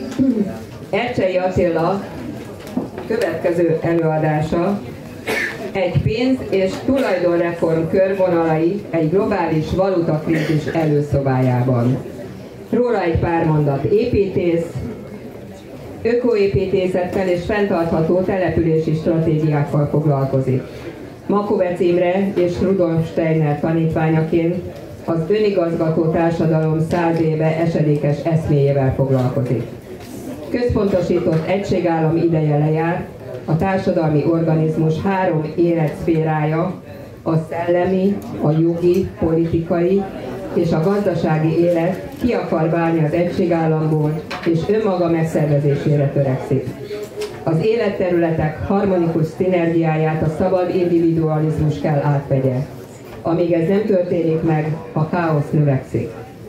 Ercsei Attila következő előadása egy pénz- és tulajdonreform körvonalai egy globális valutakrízis előszobájában. Róla egy pár mondat. Építész, ökoépítészettel és fenntartható települési stratégiákkal foglalkozik. Makovec Imre és Rudolf Steiner tanítványaként az önigazgató társadalom 100 éve esedékes eszméjével foglalkozik. Központosított egységállam ideje lejárt, a társadalmi organizmus 3 életszférája, a szellemi, a jogi, politikai és a gazdasági élet ki akar válni az egységállamból, és önmaga megszervezésére törekszik. Az életterületek harmonikus szinergiáját a szabad individualizmus kell átvegye. Amíg ez nem történik meg, a káosz növekszik.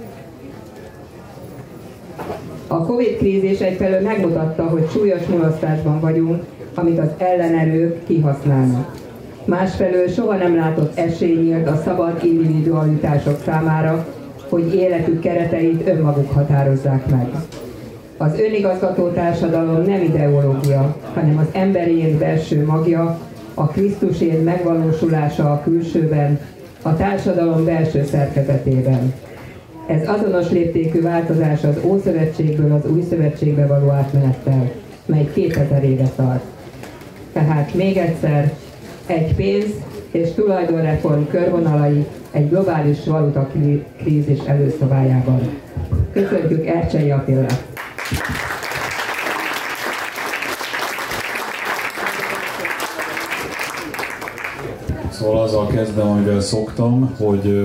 A Covid-krízis egyfelől megmutatta, hogy súlyos mulasztásban vagyunk, amit az ellenerők kihasználnak. Másfelől soha nem látott esély nyílt a szabad individualitások számára, hogy életük kereteit önmaguk határozzák meg. Az önigazgató társadalom nem ideológia, hanem az emberi belső magja, a Krisztusén megvalósulása a külsőben, a társadalom belső szerkezetében. Ez azonos léptékű változás az Ószövetségből az Új Szövetségbe való átmenettel, mely 2000 éve tart. Tehát még egyszer, egy pénz- és tulajdonreform körvonalai egy globális valutakrízis előszobájában. Köszöntjük Ercsei Attilát! Szóval azzal kezdem, amivel szoktam, hogy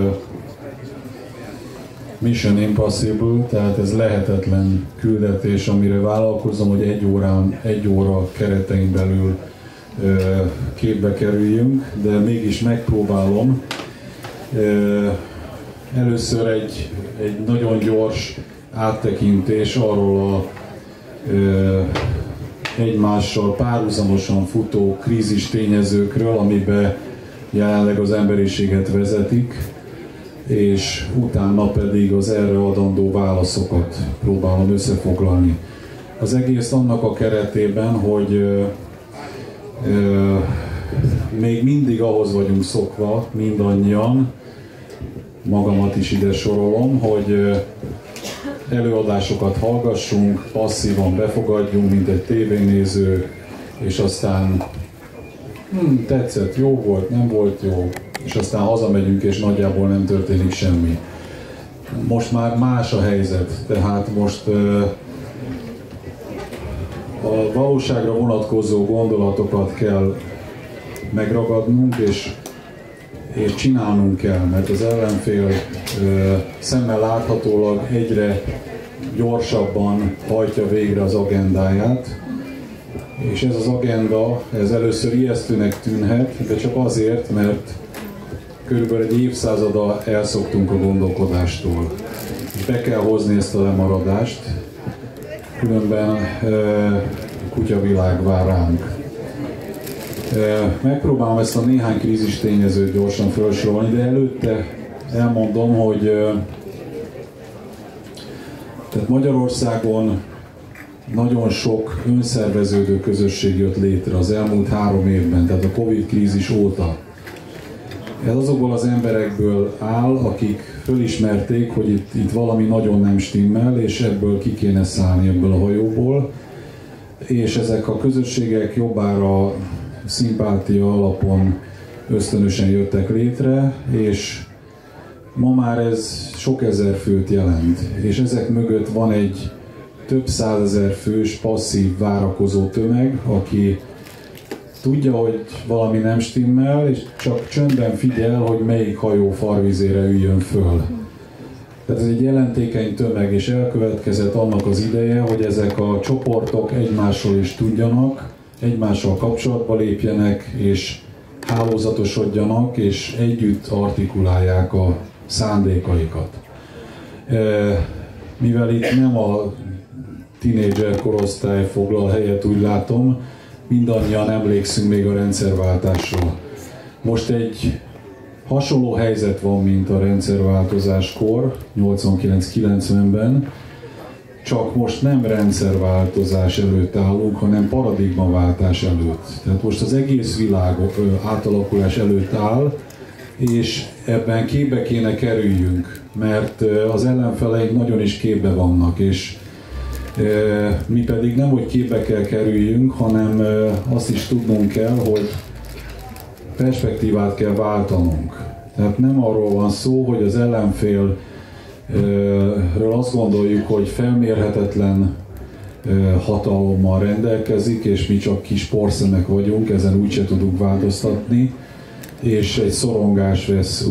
Mission Impossible, tehát ez lehetetlen küldetés, amire vállalkozom, hogy egy óra keretein belül képbe kerüljünk, de mégis megpróbálom. Először egy nagyon gyors áttekintés arról a egymással párhuzamosan futó krízis tényezőkről, amiben jelenleg az emberiséget vezetik, és utána pedig az erre adandó válaszokat próbálom összefoglalni. Az egész annak a keretében, hogy még mindig ahhoz vagyunk szokva, mindannyian, magamat is ide sorolom, hogy előadásokat hallgassunk, passzívan befogadjunk, mint egy tévénéző, és aztán tetszett, jó volt, nem volt jó, és aztán hazamegyünk, és nagyjából nem történik semmi. Most már más a helyzet, tehát most a valóságra vonatkozó gondolatokat kell megragadnunk, és csinálnunk kell, mert az ellenfél szemmel láthatólag egyre gyorsabban hajtja végre az agendáját, és ez az agenda, ez először ijesztőnek tűnhet, de csak azért, mert körülbelül egy évszázada elszoktunk a gondolkodástól. És be kell hozni ezt a lemaradást, különben kutyavilág vár ránk. Megpróbálom ezt a néhány krízis tényezőt gyorsan felsorolni, de előtte elmondom, hogy tehát Magyarországon nagyon sok önszerveződő közösség jött létre az elmúlt 3 évben, tehát a Covid-krízis óta. Ez azokból az emberekből áll, akik fölismerték, hogy itt valami nagyon nem stimmel, és ebből ki kéne szállni, ebből a hajóból. És ezek a közösségek jobbára szimpátia alapon ösztönösen jöttek létre, és ma már ez sok ezer főt jelent. És ezek mögött van egy több százezer fős passzív várakozó tömeg, aki tudja, hogy valami nem stimmel, és csak csöndben figyel, hogy melyik hajó farvizére üljön föl. Tehát ez egy jelentékeny tömeg, és elkövetkezett annak az ideje, hogy ezek a csoportok egymásról is tudjanak, egymással kapcsolatba lépjenek, és hálózatosodjanak, és együtt artikulálják a szándékaikat. Mivel itt nem a tínédzser korosztály foglal helyet, úgy látom, mindannyian emlékszünk még a rendszerváltásról. Most egy hasonló helyzet van, mint a rendszerváltozáskor, 89-90-ben, csak most nem rendszerváltozás előtt állunk, hanem paradigmaváltás előtt. Tehát most az egész világ átalakulás előtt áll, és ebben képbe kéne kerüljünk, mert az ellenfeleink nagyon is képbe vannak, és mi pedig nem, hogy képbe kell kerüljünk, hanem azt is tudnunk kell, hogy perspektívát kell váltanunk. Tehát nem arról van szó, hogy az ellenfélről azt gondoljuk, hogy felmérhetetlen hatalommal rendelkezik, és mi csak kis porszemek vagyunk, ezen úgyse tudunk változtatni, és egy szorongás vesz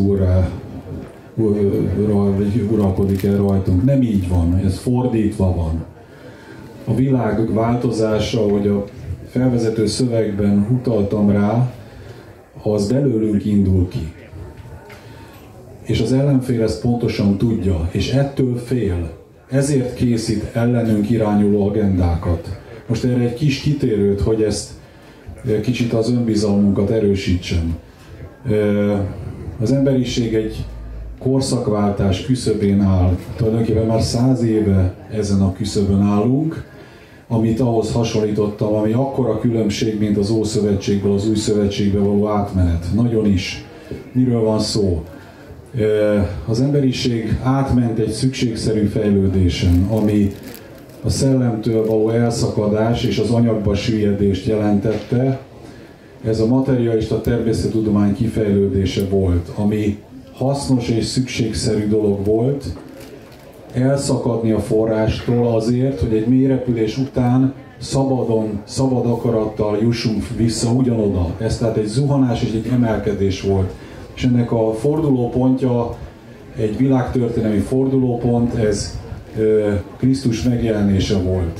uralkodik el rajtunk. Nem így van, ez fordítva van. A világ változása, ahogy a felvezető szövegben utaltam rá, az belőlünk indul ki. És az ellenfél ezt pontosan tudja, és ettől fél. Ezért készít ellenünk irányuló agendákat. Most erre egy kis kitérőt, hogy ezt kicsit az önbizalmunkat erősítsem. Az emberiség egy korszakváltás küszöbén áll. Tulajdonképpen már 100 éve ezen a küszöbön állunk, amit ahhoz hasonlítottam, ami akkora különbség, mint az Ószövetségből az Új Szövetségbe való átmenet. Nagyon is. Miről van szó? Az emberiség átment egy szükségszerű fejlődésen, ami a szellemtől való elszakadás és az anyagba süllyedést jelentette. Ez a materialista természettudomány kifejlődése volt, ami hasznos és szükségszerű dolog volt, elszakadni a forrástól azért, hogy egy mélyrepülés után szabad akarattal jussunk vissza ugyanoda. Ez tehát egy zuhanás és egy emelkedés volt. És ennek a fordulópontja, egy világtörténelmi fordulópont, ez Krisztus megjelenése volt.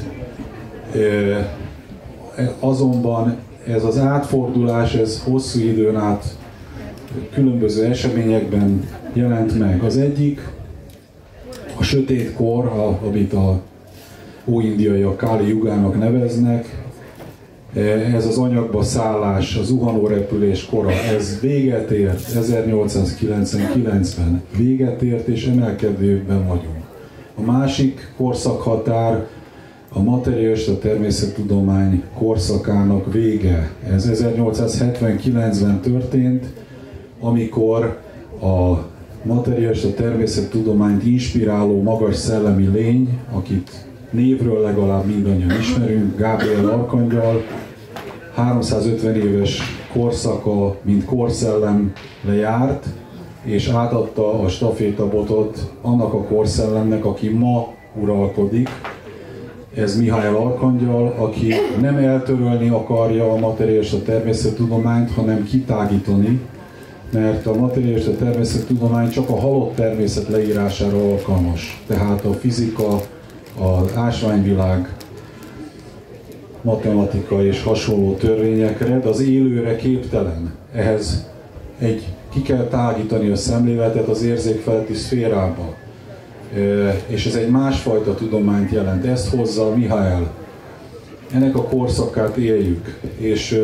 Azonban ez az átfordulás, ez hosszú időn át különböző eseményekben jelent meg. Az egyik a sötét kor, amit a óindiaiak Káli Jugának neveznek, ez az anyagba szállás, a zuhanórepülés kora, ez véget ért 1899-ben, véget ért és emelkedőben vagyunk. A másik korszakhatár a materialista természettudomány korszakának vége. Ez 1879-ben történt, amikor a materialista természettudományt inspiráló magas szellemi lény, akit névről legalább mindannyian ismerünk, Gábriel Arkangyal, 350 éves korszaka, mint korszellem lejárt, és átadta a stafétabotot annak a korszellemnek, aki ma uralkodik. Ez Mihály Arkangyal, aki nem eltörölni akarja a materialista természettudományt, hanem kitágítani, mert a materialista természettudomány csak a halott természet leírására alkalmas. Tehát a fizika, az ásványvilág, matematika és hasonló törvényekre, de az élőre képtelen. Ehhez ki kell tágítani a szemléletet az érzékfeletti szférába. És ez egy másfajta tudományt jelent. Ezt hozza Mihály. Ennek a korszakát éljük. És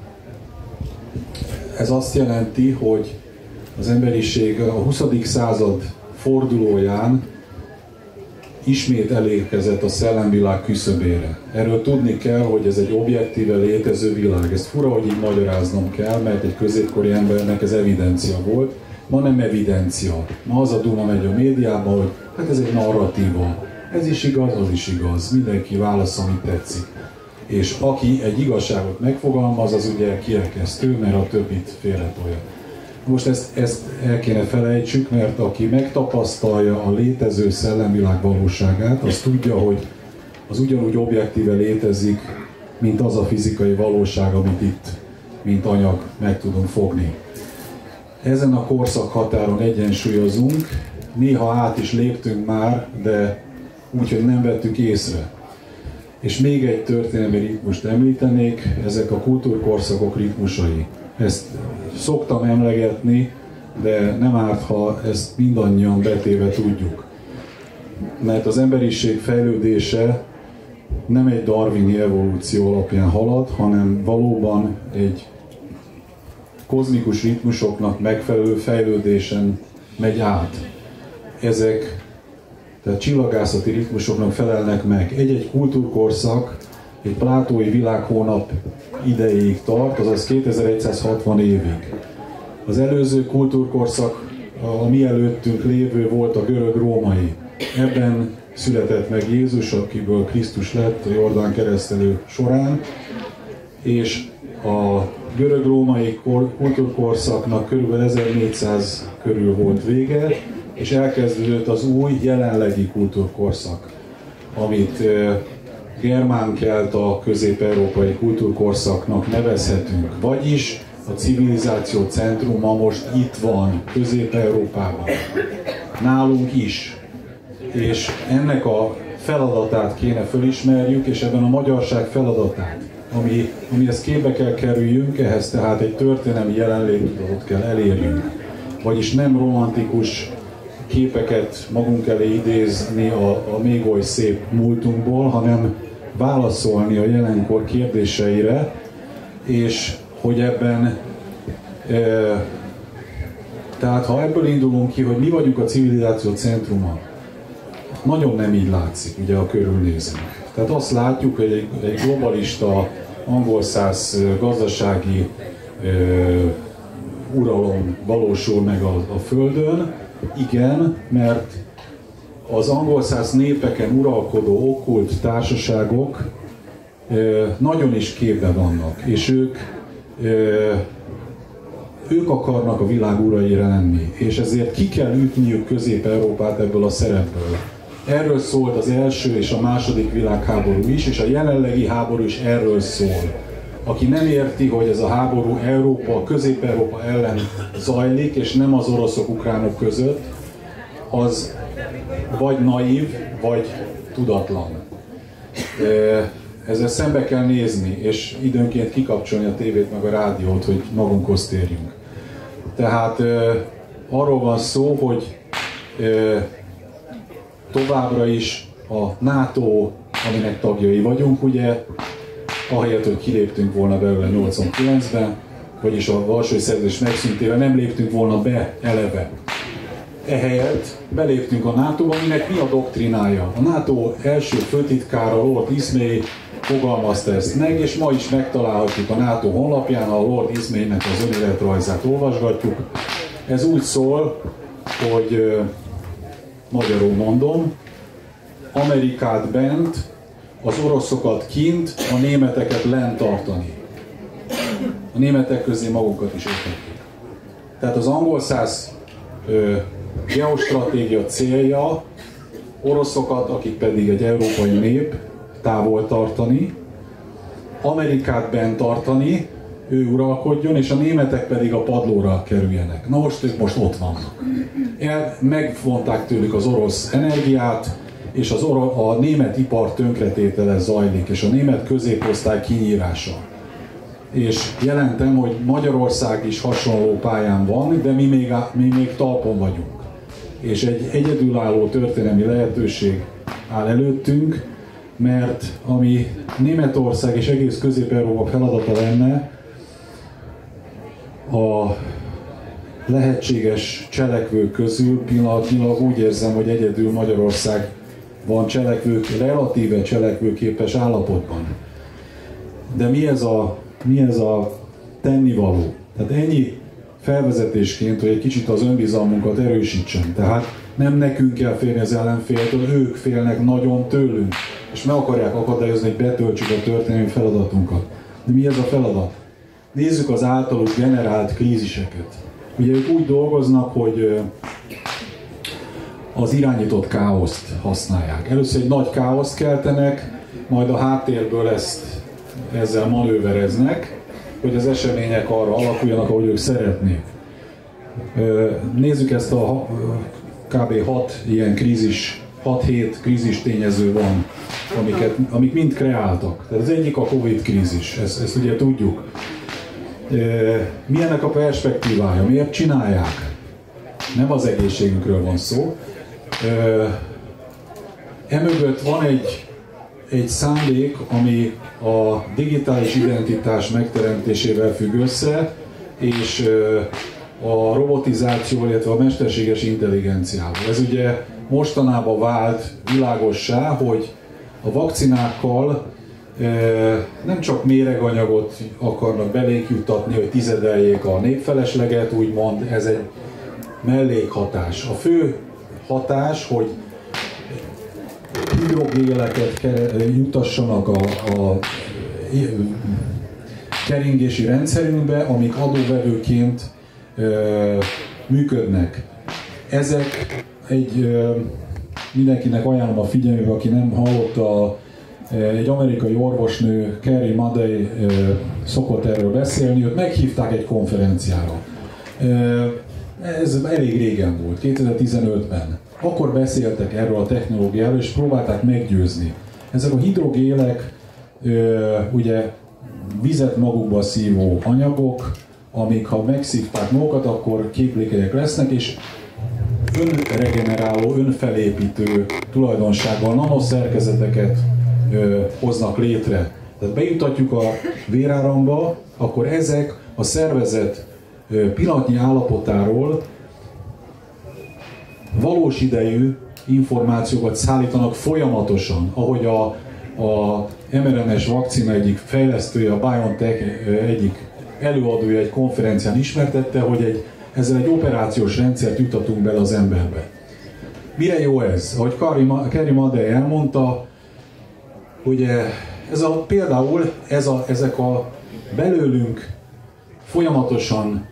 ez azt jelenti, hogy az emberiség a 20. század fordulóján ismét elérkezett a szellemvilág küszöbére. Erről tudni kell, hogy ez egy objektíve létező világ. Ezt fura, hogy így magyaráznom kell, mert egy középkori embernek ez evidencia volt. Ma nem evidencia. Ma az a duma megy a médiában, hogy hát ez egy narratíva. Ez is igaz, az is igaz. Mindenki válasz, amit tetszik. És aki egy igazságot megfogalmaz, az ugye kirekesztő, mert a többit félretolja. Most ezt el kéne felejtsük, mert aki megtapasztalja a létező szellemvilág valóságát, az tudja, hogy az ugyanúgy objektíve létezik, mint az a fizikai valóság, amit itt, mint anyag meg tudunk fogni. Ezen a korszakhatáron egyensúlyozunk, néha át is léptünk már, de úgy, hogy nem vettük észre. És még egy történelmi ritmust említenék, ezek a kultúrkorszakok ritmusai. Ezt szoktam emlegetni, de nem árt, ha ezt mindannyian betéve tudjuk. Mert az emberiség fejlődése nem egy darwini evolúció alapján halad, hanem valóban egy kozmikus ritmusoknak megfelelő fejlődésen megy át. Ezek tehát csillagászati ritmusoknak felelnek meg. Egy-egy kultúrkorszak, egy plátói világhónap idejéig tart, azaz 2160 évig. Az előző kultúrkorszak, a mi előttünk lévő volt a görög-római. Ebben született meg Jézus, akiből Krisztus lett a Jordán keresztelő során, és a görög-római kultúrkorszaknak körülbelül 1400 körül volt vége, és elkezdődött az új, jelenlegi kultúrkorszak, amit germán-kelta közép-európai kultúrkorszaknak nevezhetünk. Vagyis a civilizáció centruma most itt van, Közép-Európában, nálunk is. És ennek a feladatát kéne fölismerjük, és ebben a magyarság feladatát, amihez képbe kell kerüljünk, ehhez tehát egy történelmi jelenlétudatot kell elérjünk. Vagyis nem romantikus képeket magunk elé idézni a még oly szép múltunkból, hanem válaszolni a jelenkor kérdéseire, és hogy ebben, tehát ha ebből indulunk ki, hogy mi vagyunk a civilizáció centruma, nagyon nem így látszik, ugye, a körülnézünk. Tehát azt látjuk, hogy egy globalista, angolszász gazdasági uralom valósul meg a Földön. Igen, mert az angolszász népeken uralkodó okkult társaságok nagyon is képben vannak, és ők akarnak a világ uraira lenni, és ezért ki kell ütniük Közép-Európát ebből a szerepből. Erről szólt az első és a második világháború is, és a jelenlegi háború is erről szól. Aki nem érti, hogy ez a háború Európa, Közép-Európa ellen zajlik, és nem az oroszok-ukránok között, az vagy naív, vagy tudatlan. Ezzel szembe kell nézni, és időnként kikapcsolni a tévét meg a rádiót, hogy magunkhoz térjünk. Tehát arról van szó, hogy továbbra is a NATO, aminek tagjai vagyunk, ugye, ahelyett, hogy kiléptünk volna belőle 89-ben, vagyis a Varsói Szerződés megszüntével nem léptünk volna be eleve. Ehelyett beléptünk a NATO-ba, aminek mi a doktrinája. A NATO első főtitkára, Lord Ismay fogalmazta ezt meg, és ma is megtalálhatjuk a NATO honlapján, a Lord Ismaynek az önéletrajzát olvasgatjuk. Ez úgy szól, hogy magyarul mondom, Amerikát bent, az oroszokat kint, a németeket lent tartani. A németek közé magunkat is értetjük. Tehát az angolszász geostratégia célja oroszokat, akik pedig egy európai nép, távol tartani, Amerikát bent tartani, ő uralkodjon, és a németek pedig a padlóra kerüljenek. Na most ők most ott vannak. Megvonták tőlük az orosz energiát, és a német ipar tönkretétele zajlik, és a német középosztály kinyírása. És jelentem, hogy Magyarország is hasonló pályán van, de mi még talpon vagyunk. És egy egyedülálló történelmi lehetőség áll előttünk, mert ami Németország és egész Közép-Európa feladata lenne, a lehetséges cselekvők közül pillanatnyilag úgy érzem, hogy egyedül Magyarország van relatíve cselekvőképes állapotban. De mi ez a tennivaló? Tehát ennyi felvezetésként, hogy egy kicsit az önbizalmunkat erősítsen. Tehát nem nekünk kell félni az ellenféltől, ők félnek nagyon tőlünk, és meg akarják akadályozni, hogy betöltsük a történelmi feladatunkat. De mi ez a feladat? Nézzük az általuk generált kríziseket. Ugye ők úgy dolgoznak, hogy az irányított káoszt használják. Először egy nagy káoszt keltenek, majd a háttérből ezzel manővereznek, hogy az események arra alakuljanak, ahogy ők szeretnék. Nézzük ezt a kb. 6 ilyen krízis, 6-7 krízis tényező van, amik mind kreáltak. Tehát az egyik a Covid krízis, ezt ugye tudjuk. Mi ennek a perspektívája? Miért csinálják? Nem az egészségünkről van szó. Emögött van egy szándék, ami a digitális identitás megteremtésével függ össze, és a robotizáció, illetve a mesterséges intelligenciával. Ez ugye mostanában vált világossá, hogy a vakcinákkal nem csak méreganyagot akarnak belénk juttatni, hogy tizedeljék a népfelesleget, úgymond, ez egy mellékhatás. A fő hatás, hogy hidrogéleket jutassanak a keringési rendszerünkbe, amik adóvevőként működnek. Ezek mindenkinek ajánlom a figyelmébe, aki nem hallotta, egy amerikai orvosnő, Carrie Madej szokott erről beszélni, őt meghívták egy konferenciára. Ez elég régen volt, 2015-ben. Akkor beszéltek erről a technológiáról, és próbálták meggyőzni. Ezek a hidrogélek ugye vizet magukba szívó anyagok, amik ha megszívták magukat, akkor képlékelyek lesznek, és önregeneráló, önfelépítő tulajdonsággal nanoszerkezeteket hoznak létre. Tehát bejutatjuk a véráramba, akkor ezek a szervezet pillanatnyi állapotáról valós idejű információkat szállítanak folyamatosan, ahogy a mRNA-s vakcina egyik fejlesztője, a BioNTech egyik előadója egy konferencián ismertette, hogy ezzel egy operációs rendszert juttatunk bele az emberbe. Mire jó ez? Ahogy Carrie Madej elmondta, hogy például ezek a belőlünk folyamatosan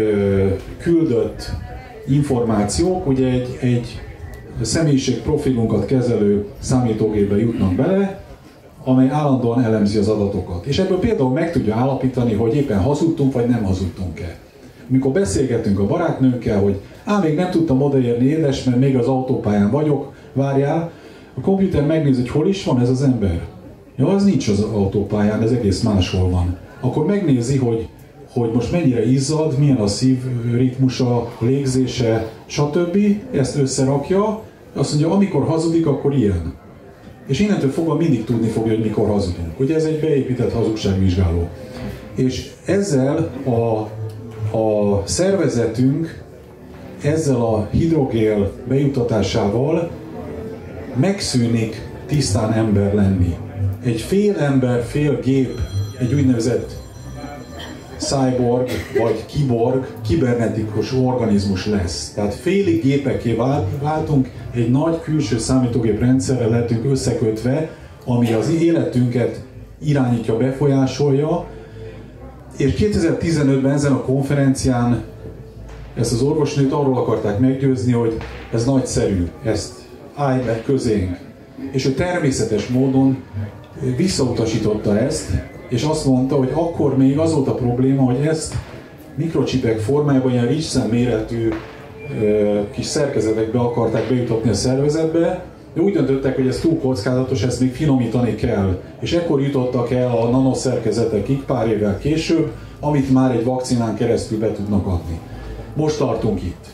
küldött információk, ugye egy személyiségprofilunkat kezelő számítógépbe jutnak bele, amely állandóan elemzi az adatokat. És ebből például meg tudja állapítani, hogy éppen hazudtunk, vagy nem hazudtunk-e. Amikor beszélgetünk a barátnőnkkel, hogy még nem tudtam odaérni, édes, mert még az autópályán vagyok, várjál, a komputer megnéz, hogy hol is van ez az ember. Ja, az nincs az autópályán, ez egész máshol van. Akkor megnézi, hogy most mennyire izzad, milyen a szívritmusa, légzése, stb. Ezt összerakja, azt mondja, amikor hazudik, akkor ilyen. És innentől fogva mindig tudni fogja, hogy mikor hazudunk. Ugye ez egy beépített hazugságvizsgáló. És ezzel a szervezetünk, ezzel a hidrogél bejutatásával megszűnik tisztán ember lenni. Egy fél ember, fél gép, egy úgynevezett cyborg vagy kiborg, kibernetikus organizmus lesz. Tehát félig gépekké váltunk, egy nagy külső számítógép rendszerrel lehetünk összekötve, ami az életünket irányítja, befolyásolja. És 2015-ben ezen a konferencián ezt az orvosnőt arról akarták meggyőzni, hogy ez nagyszerű, ezt állj be közénk. És ő természetes módon visszautasította ezt, és azt mondta, hogy akkor még az volt a probléma, hogy ezt mikrocsipek formájában ilyen rizsszem méretű kis szerkezetekbe akarták bejutatni a szervezetbe, de úgy döntöttek, hogy ez túl kockázatos, ezt még finomítani kell. És ekkor jutottak el a nanoszerkezetekig pár évvel később, amit már egy vakcinán keresztül be tudnak adni. Most tartunk itt.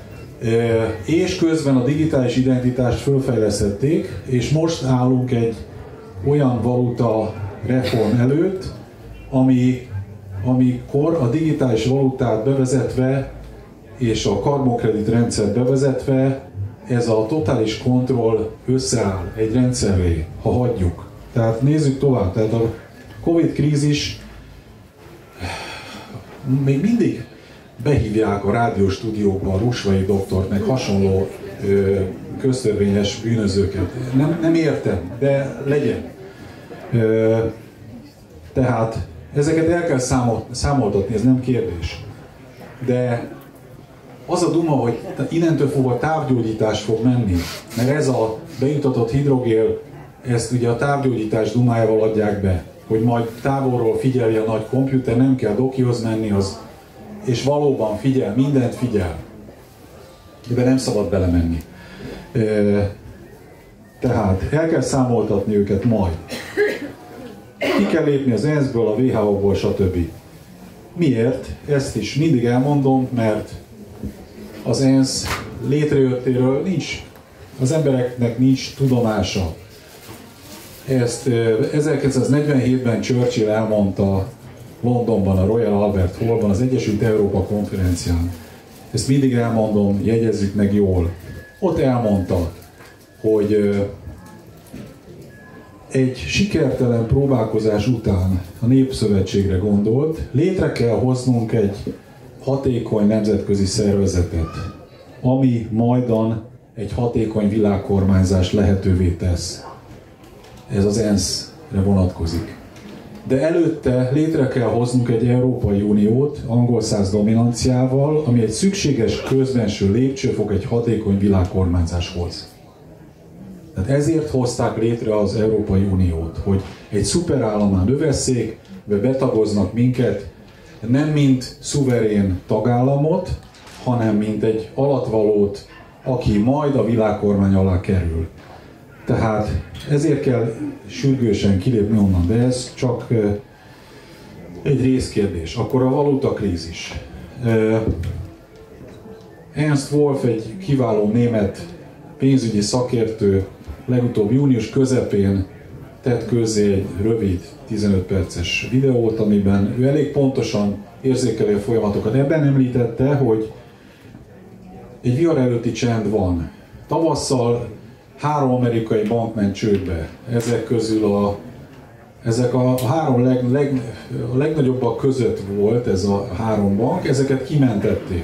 És közben a digitális identitást fölfejlesztették, és most állunk egy olyan valuta reform előtt, amikor a digitális valutát bevezetve és a karbonkredit rendszert bevezetve ez a totális kontroll összeáll egy rendszerré, ha hagyjuk. Tehát nézzük tovább. Tehát a Covid krízis még mindig behívják a rádióstúdiókba a Rusvai doktort, meg hasonló köztörvényes bűnözőket. Nem értem, de legyen. Tehát ezeket el kell számoltatni, ez nem kérdés. De az a duma, hogy innentől fogva távgyógyítás fog menni, mert ez a bejutatott hidrogél, ezt ugye a távgyógyítás dumájával adják be, hogy majd távolról figyelje a nagy komputer, nem kell dokihoz menni, és valóban figyel, mindent figyel. Ebben nem szabad belemenni. Tehát el kell számoltatni őket majd. Ki kell lépni az ENSZ-ből, a WHO-ból, stb. Miért? Ezt is mindig elmondom, mert az ENSZ létrejöttéről az embereknek nincs tudomása. Ezt 1947-ben Churchill elmondta Londonban, a Royal Albert Hallban, az Egyesült Európa konferencián. Ezt mindig elmondom, jegyezzük meg jól. ott elmondta, hogy egy sikertelen próbálkozás után a Népszövetségre gondolt, létre kell hoznunk egy hatékony nemzetközi szervezetet, ami majdan egy hatékony világkormányzást lehetővé tesz. Ez az ENSZ-re vonatkozik. De előtte létre kell hoznunk egy Európai Uniót angol száz dominanciával, ami egy szükséges közbenső lépcsőfok egy hatékony világkormányzáshoz. Tehát ezért hozták létre az Európai Uniót, hogy egy szuperállamán növesszék, betagoznak minket, nem mint szuverén tagállamot, hanem mint egy alatvalót, aki majd a világkormány alá kerül. Tehát ezért kell sürgősen kilépni onnan, de ez csak egy részkérdés. Akkor a valutakrízis. Ernst Wolf egy kiváló német pénzügyi szakértő legutóbb június közepén tett közzé egy rövid 15 perces videót, amiben ő elég pontosan érzékeli a folyamatokat. Ebben említette, hogy egy vihar előtti csend van. Tavasszal 3 amerikai bank ment csődbe. Ezek közül ezek a 3 legnagyobbak között volt ez a 3 bank, ezeket kimentették.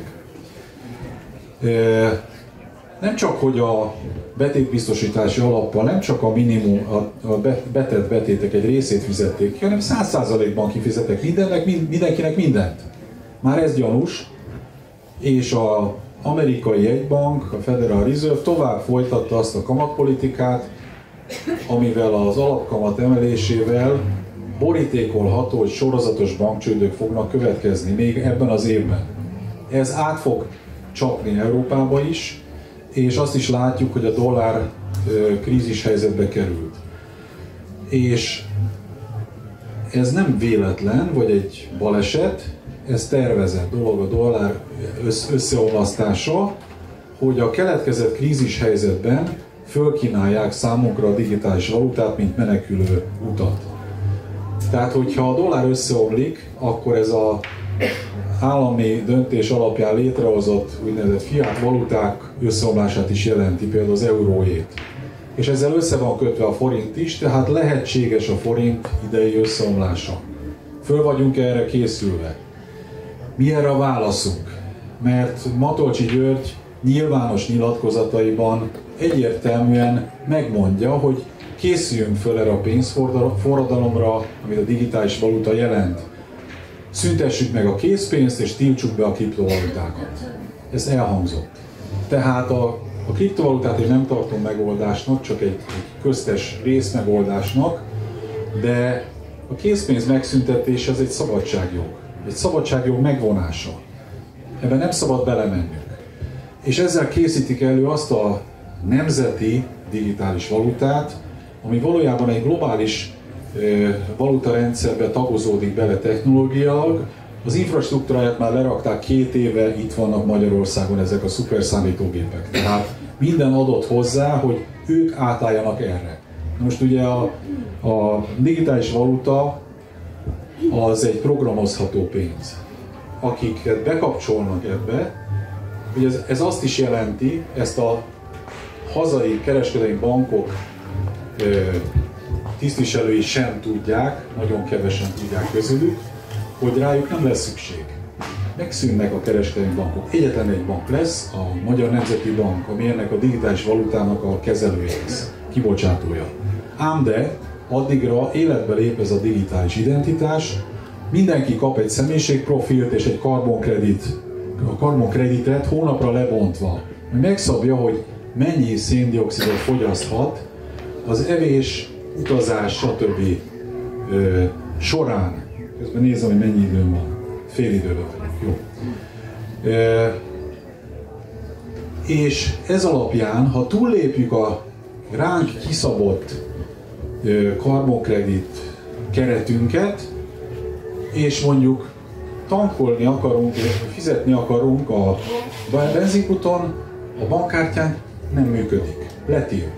Nem csak, hogy a betétbiztosítási alappal nem csak a minimum, a betett betétek egy részét fizették ki, hanem 100%-ban kifizettek mindenkinek mindent. Már ez gyanús, és az amerikai jegybank, a Federal Reserve tovább folytatta azt a kamatpolitikát, amivel az alapkamat emelésével borítékolható, hogy sorozatos bankcsődök fognak következni még ebben az évben. Ez át fog csapni Európába is, és azt is látjuk, hogy a dollár krízis helyzetbe került. És ez nem véletlen, vagy egy baleset, ez tervezett dolog a dollár összeomlasztása, hogy a keletkezett krízis helyzetben fölkínálják számunkra a digitális valutát, mint menekülő utat. Tehát, hogyha a dollár összeomlik, akkor ez az állami döntés alapján létrehozott úgynevezett fiat valuták összeomlását is jelenti, például az euróét. És ezzel össze van kötve a forint is, tehát lehetséges a forint idei összeomlása. Föl vagyunk erre készülve. Mi erre a válaszunk? Mert Matolcsy György nyilvános nyilatkozataiban egyértelműen megmondja, hogy készüljünk föl erre a pénzforradalomra, amit a digitális valuta jelent. Szüntessük meg a készpénzt és tiltsuk be a kriptovalutákat. Ez elhangzott. Tehát a kriptovalutát én nem tartom megoldásnak, csak egy köztes részmegoldásnak, de a készpénz megszüntetése az egy szabadságjog. Egy szabadságjog megvonása. Ebben nem szabad belemennünk. És ezzel készítik elő azt a nemzeti digitális valutát, ami valójában egy globális valutarendszerbe tagozódik bele technológiailag. Az infrastruktúráját már lerakták 2 éve, itt vannak Magyarországon ezek a szuperszámítógépek. Tehát minden adott hozzá, hogy ők átálljanak erre. Most ugye a digitális valuta az egy programozható pénz. Akiket bekapcsolnak ebbe, ugye ez azt is jelenti, ezt a hazai kereskedelmi bankok tisztviselői sem tudják, nagyon kevesen tudják közülük, hogy rájuk nem lesz szükség. Megszűnnek a kereskedelmi bankok. Egyetlen egy bank lesz, a Magyar Nemzeti Bank, ami ennek a digitális valutának a kezelője lesz, kibocsátója. Ám de addigra életbe lép ez a digitális identitás, mindenki kap egy személyiségprofilt és egy karbonkreditet hónapra lebontva. Megszabja, hogy mennyi széndioxidot fogyaszthat az evés, utazás, stb. Során. Közben nézem, hogy mennyi időm van. Fél időben vagyok. Jó. És ez alapján, ha túllépjük a ránk kiszabott karbonkredit keretünket, és mondjuk tankolni akarunk, fizetni akarunk a benzinkuton, a bankkártyán nem működik. Letilt.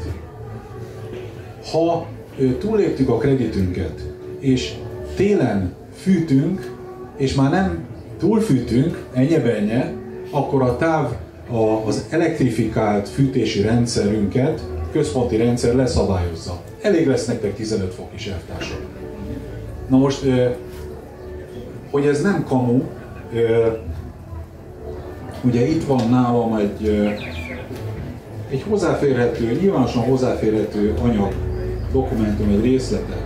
Ha túlléptük a kreditünket, és télen fűtünk, és már nem túlfűtünk, ennyi-bennye, akkor a az elektrifikált fűtési rendszerünket központi rendszer leszabályozza. Elég lesz nektek 15 fok is, elvtársak. Na most, hogy ez nem kamu, ugye itt van nálam egy hozzáférhető, nyilvánosan hozzáférhető anyag, dokumentum, egy részlete.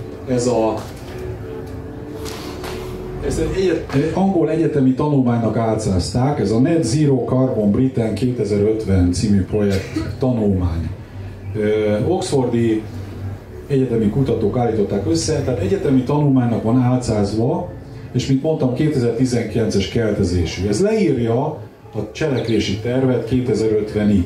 Ezt egy angol egyetemi tanulmánynak álcázták, ez a Net Zero Carbon Britain 2050 című projekt tanulmány. Oxfordi egyetemi kutatók állították össze, tehát egyetemi tanulmánynak van álcázva, és mint mondtam, 2019-es keltezésű. Ez leírja a cselekvési tervet 2050-ig.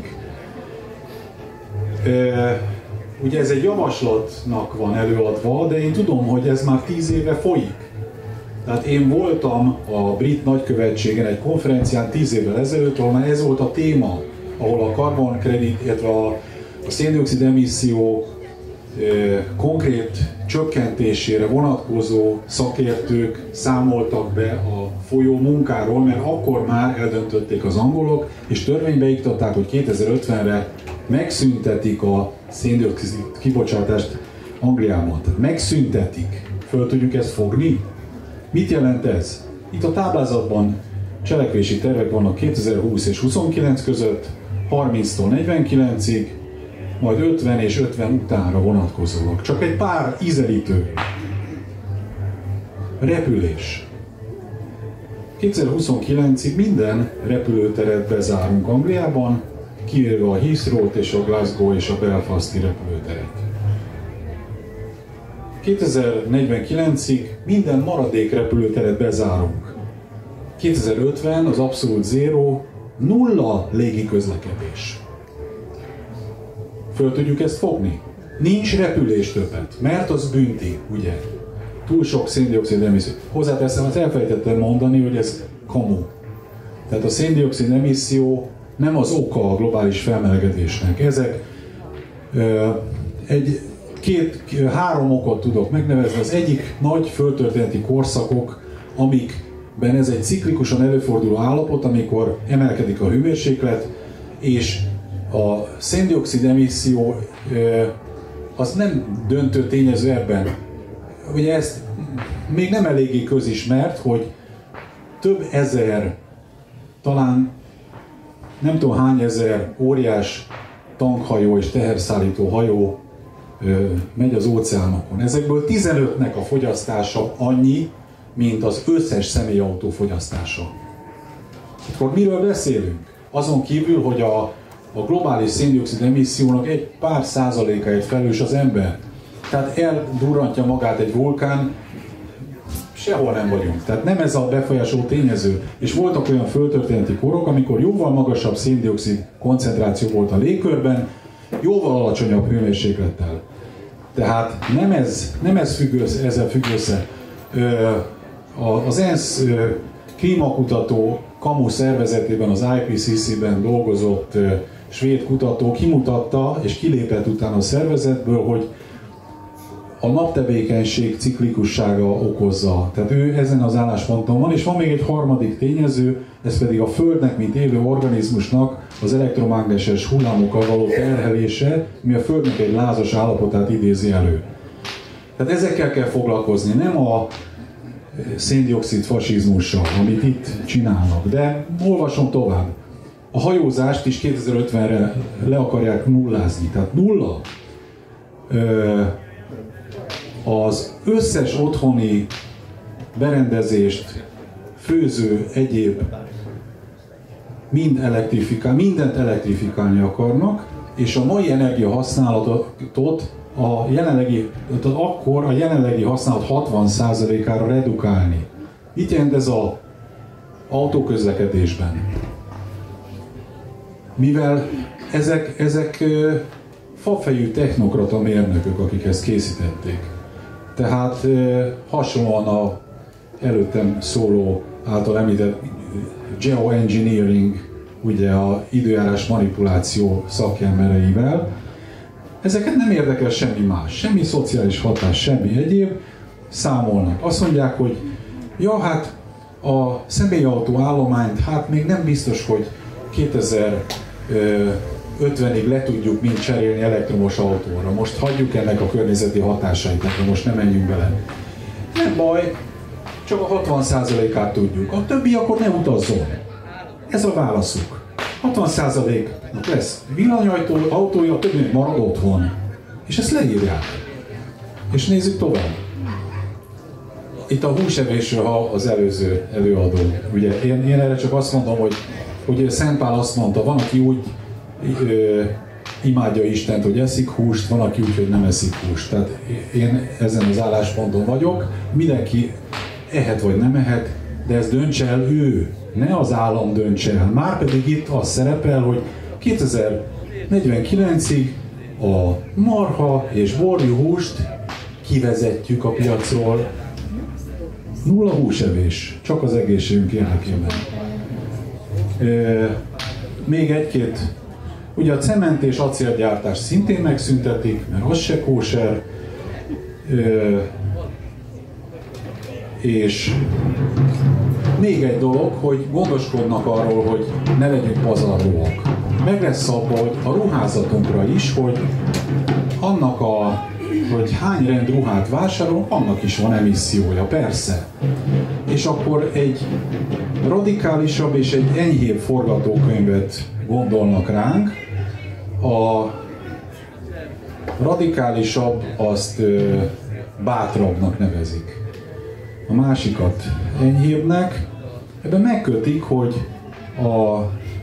Ugye ez egy javaslatnak van előadva, de én tudom, hogy ez már 10 éve folyik. Tehát én voltam a brit nagykövetségen egy konferencián 10 évvel ezelőtt, ahol már ez volt a téma, ahol a karbonkredit, illetve a szén-dioxid emisszió konkrét csökkentésére vonatkozó szakértők számoltak be a folyó munkáról, mert akkor már eldöntötték az angolok, és törvénybe iktatták, hogy 2050-re megszüntetik a szén-dioxid kibocsátást Angliában. Tehát megszüntetik. Föl tudjuk ezt fogni? Mit jelent ez? Itt a táblázatban cselekvési tervek vannak 2020 és 29 között, 30-tól 49-ig, majd 50 és 50 utánra vonatkozólag. Csak egy pár ízelítő. Repülés. 2029-ig minden repülőteret bezárunk Angliában, kivéve a Heathrow-t és a Glasgow és a Belfasti repülőteret. 2049-ig minden maradék repülőteret bezárunk. 2050 az abszolút zero, nulla légiközlekedés. Föl tudjuk ezt fogni? Nincs repülés többet, mert az bünti, ugye? Túl sok szén-dioxid emisszió. Hozzáteszem, azt elfelejtettem mondani, hogy ez kamu. Tehát a szén-dioxid emisszió nem az oka a globális felmelegedésnek. Ezek három okot tudok megnevezni. Az egyik nagy földtörténeti korszakok, amikben ez egy ciklikusan előforduló állapot, amikor emelkedik a hőmérséklet, és a szén-dioxid emisszió az nem döntő tényező ebben. Ugye ezt még nem eléggé közismert, hogy több ezer, talán nem tudom hány ezer óriás tankhajó és teherszállító hajó megy az óceánokon. Ezekből 15-nek a fogyasztása annyi, mint az összes személyautó fogyasztása. Akkor miről beszélünk? Azon kívül, hogy a globális szén-dioxid emissziónak egy pár százalékáért felelős az ember. Tehát eldurrantja magát egy vulkán, sehol nem vagyunk. Tehát nem ez a befolyásoló tényező. És voltak olyan földtörténeti korok, amikor jóval magasabb szén-dioxid koncentráció volt a légkörben, jóval alacsonyabb hőmérséklettel. Tehát nem ez ezzel függ össze. Az ENSZ klímakutató KAMU szervezetében, az IPCC-ben dolgozott svéd kutató kimutatta, és kilépett utána a szervezetből, hogy a naptevékenység ciklikussága okozza. Tehát ő ezen az állásponton van, és van még egy harmadik tényező, ez pedig a Földnek, mint élő organizmusnak az elektromágneses hullámokkal való terhelése, ami a Földnek egy lázas állapotát idézi elő. Tehát ezekkel kell foglalkozni, nem a szén-dioxid fasizmussal, amit itt csinálnak. De olvasom tovább. A hajózást is 2050-re le akarják nullázni. Tehát nulla. Az összes otthoni berendezést, főző, egyéb mindent elektrifikálni akarnak, és a mai energiahasználatot akkor a jelenlegi használat 60%-ára redukálni. Mit jelent ez az autóközlekedésben? Mivel ezek fafejű technokrata mérnökök, akik ezt készítették. Tehát hasonlóan a előttem szóló által említett geoengineering, ugye a időjárás manipuláció szakembereivel, ezeket nem érdekel semmi más, semmi szociális hatás, semmi egyéb, számolnak. Azt mondják, hogy ja, hát a személyautó állományt, hát még nem biztos, hogy 2050-ig le tudjuk mind cserélni elektromos autóra. Most hagyjuk ennek a környezeti hatásait, tehát most nem menjünk bele. Nem baj, csak a 60%-át tudjuk. A többi akkor ne utazzon. Ez a válaszuk. 60%-nak lesz villanyautója, a többi marad otthon. És ezt leírják. És nézzük tovább. Itt a húsevésről az előző előadó. Ugye én erre csak azt mondom, hogy Szent Pál azt mondta, van, aki úgy imádja Istent, hogy eszik húst, van, aki úgy, hogy nem eszik húst. Tehát én ezen az állásponton vagyok. Mindenki ehet vagy nem ehet, de ezt döntse el ő, ne az állam döntse el. Márpedig itt az szerepel, hogy 2049-ig a marha és borjú húst kivezetjük a piacról. Nulla húsevés, csak az egészségünk érdekében. Még egy-két, ugye a cement és acélgyártás szintén megszüntetik, mert az se kóser. És még egy dolog, hogy gondoskodnak arról, hogy ne legyünk pazarlóak. Meg lesz szabva, hogy a ruházatunkra is, hogy annak hogy hány rend ruhát vásárolunk, annak is van emissziója, persze. És akkor egy radikálisabb és egy enyhébb forgatókönyvet gondolnak ránk. A radikálisabb azt bátrabbnak nevezik. A másikat enyhébbnek. Ebben megkötik, hogy a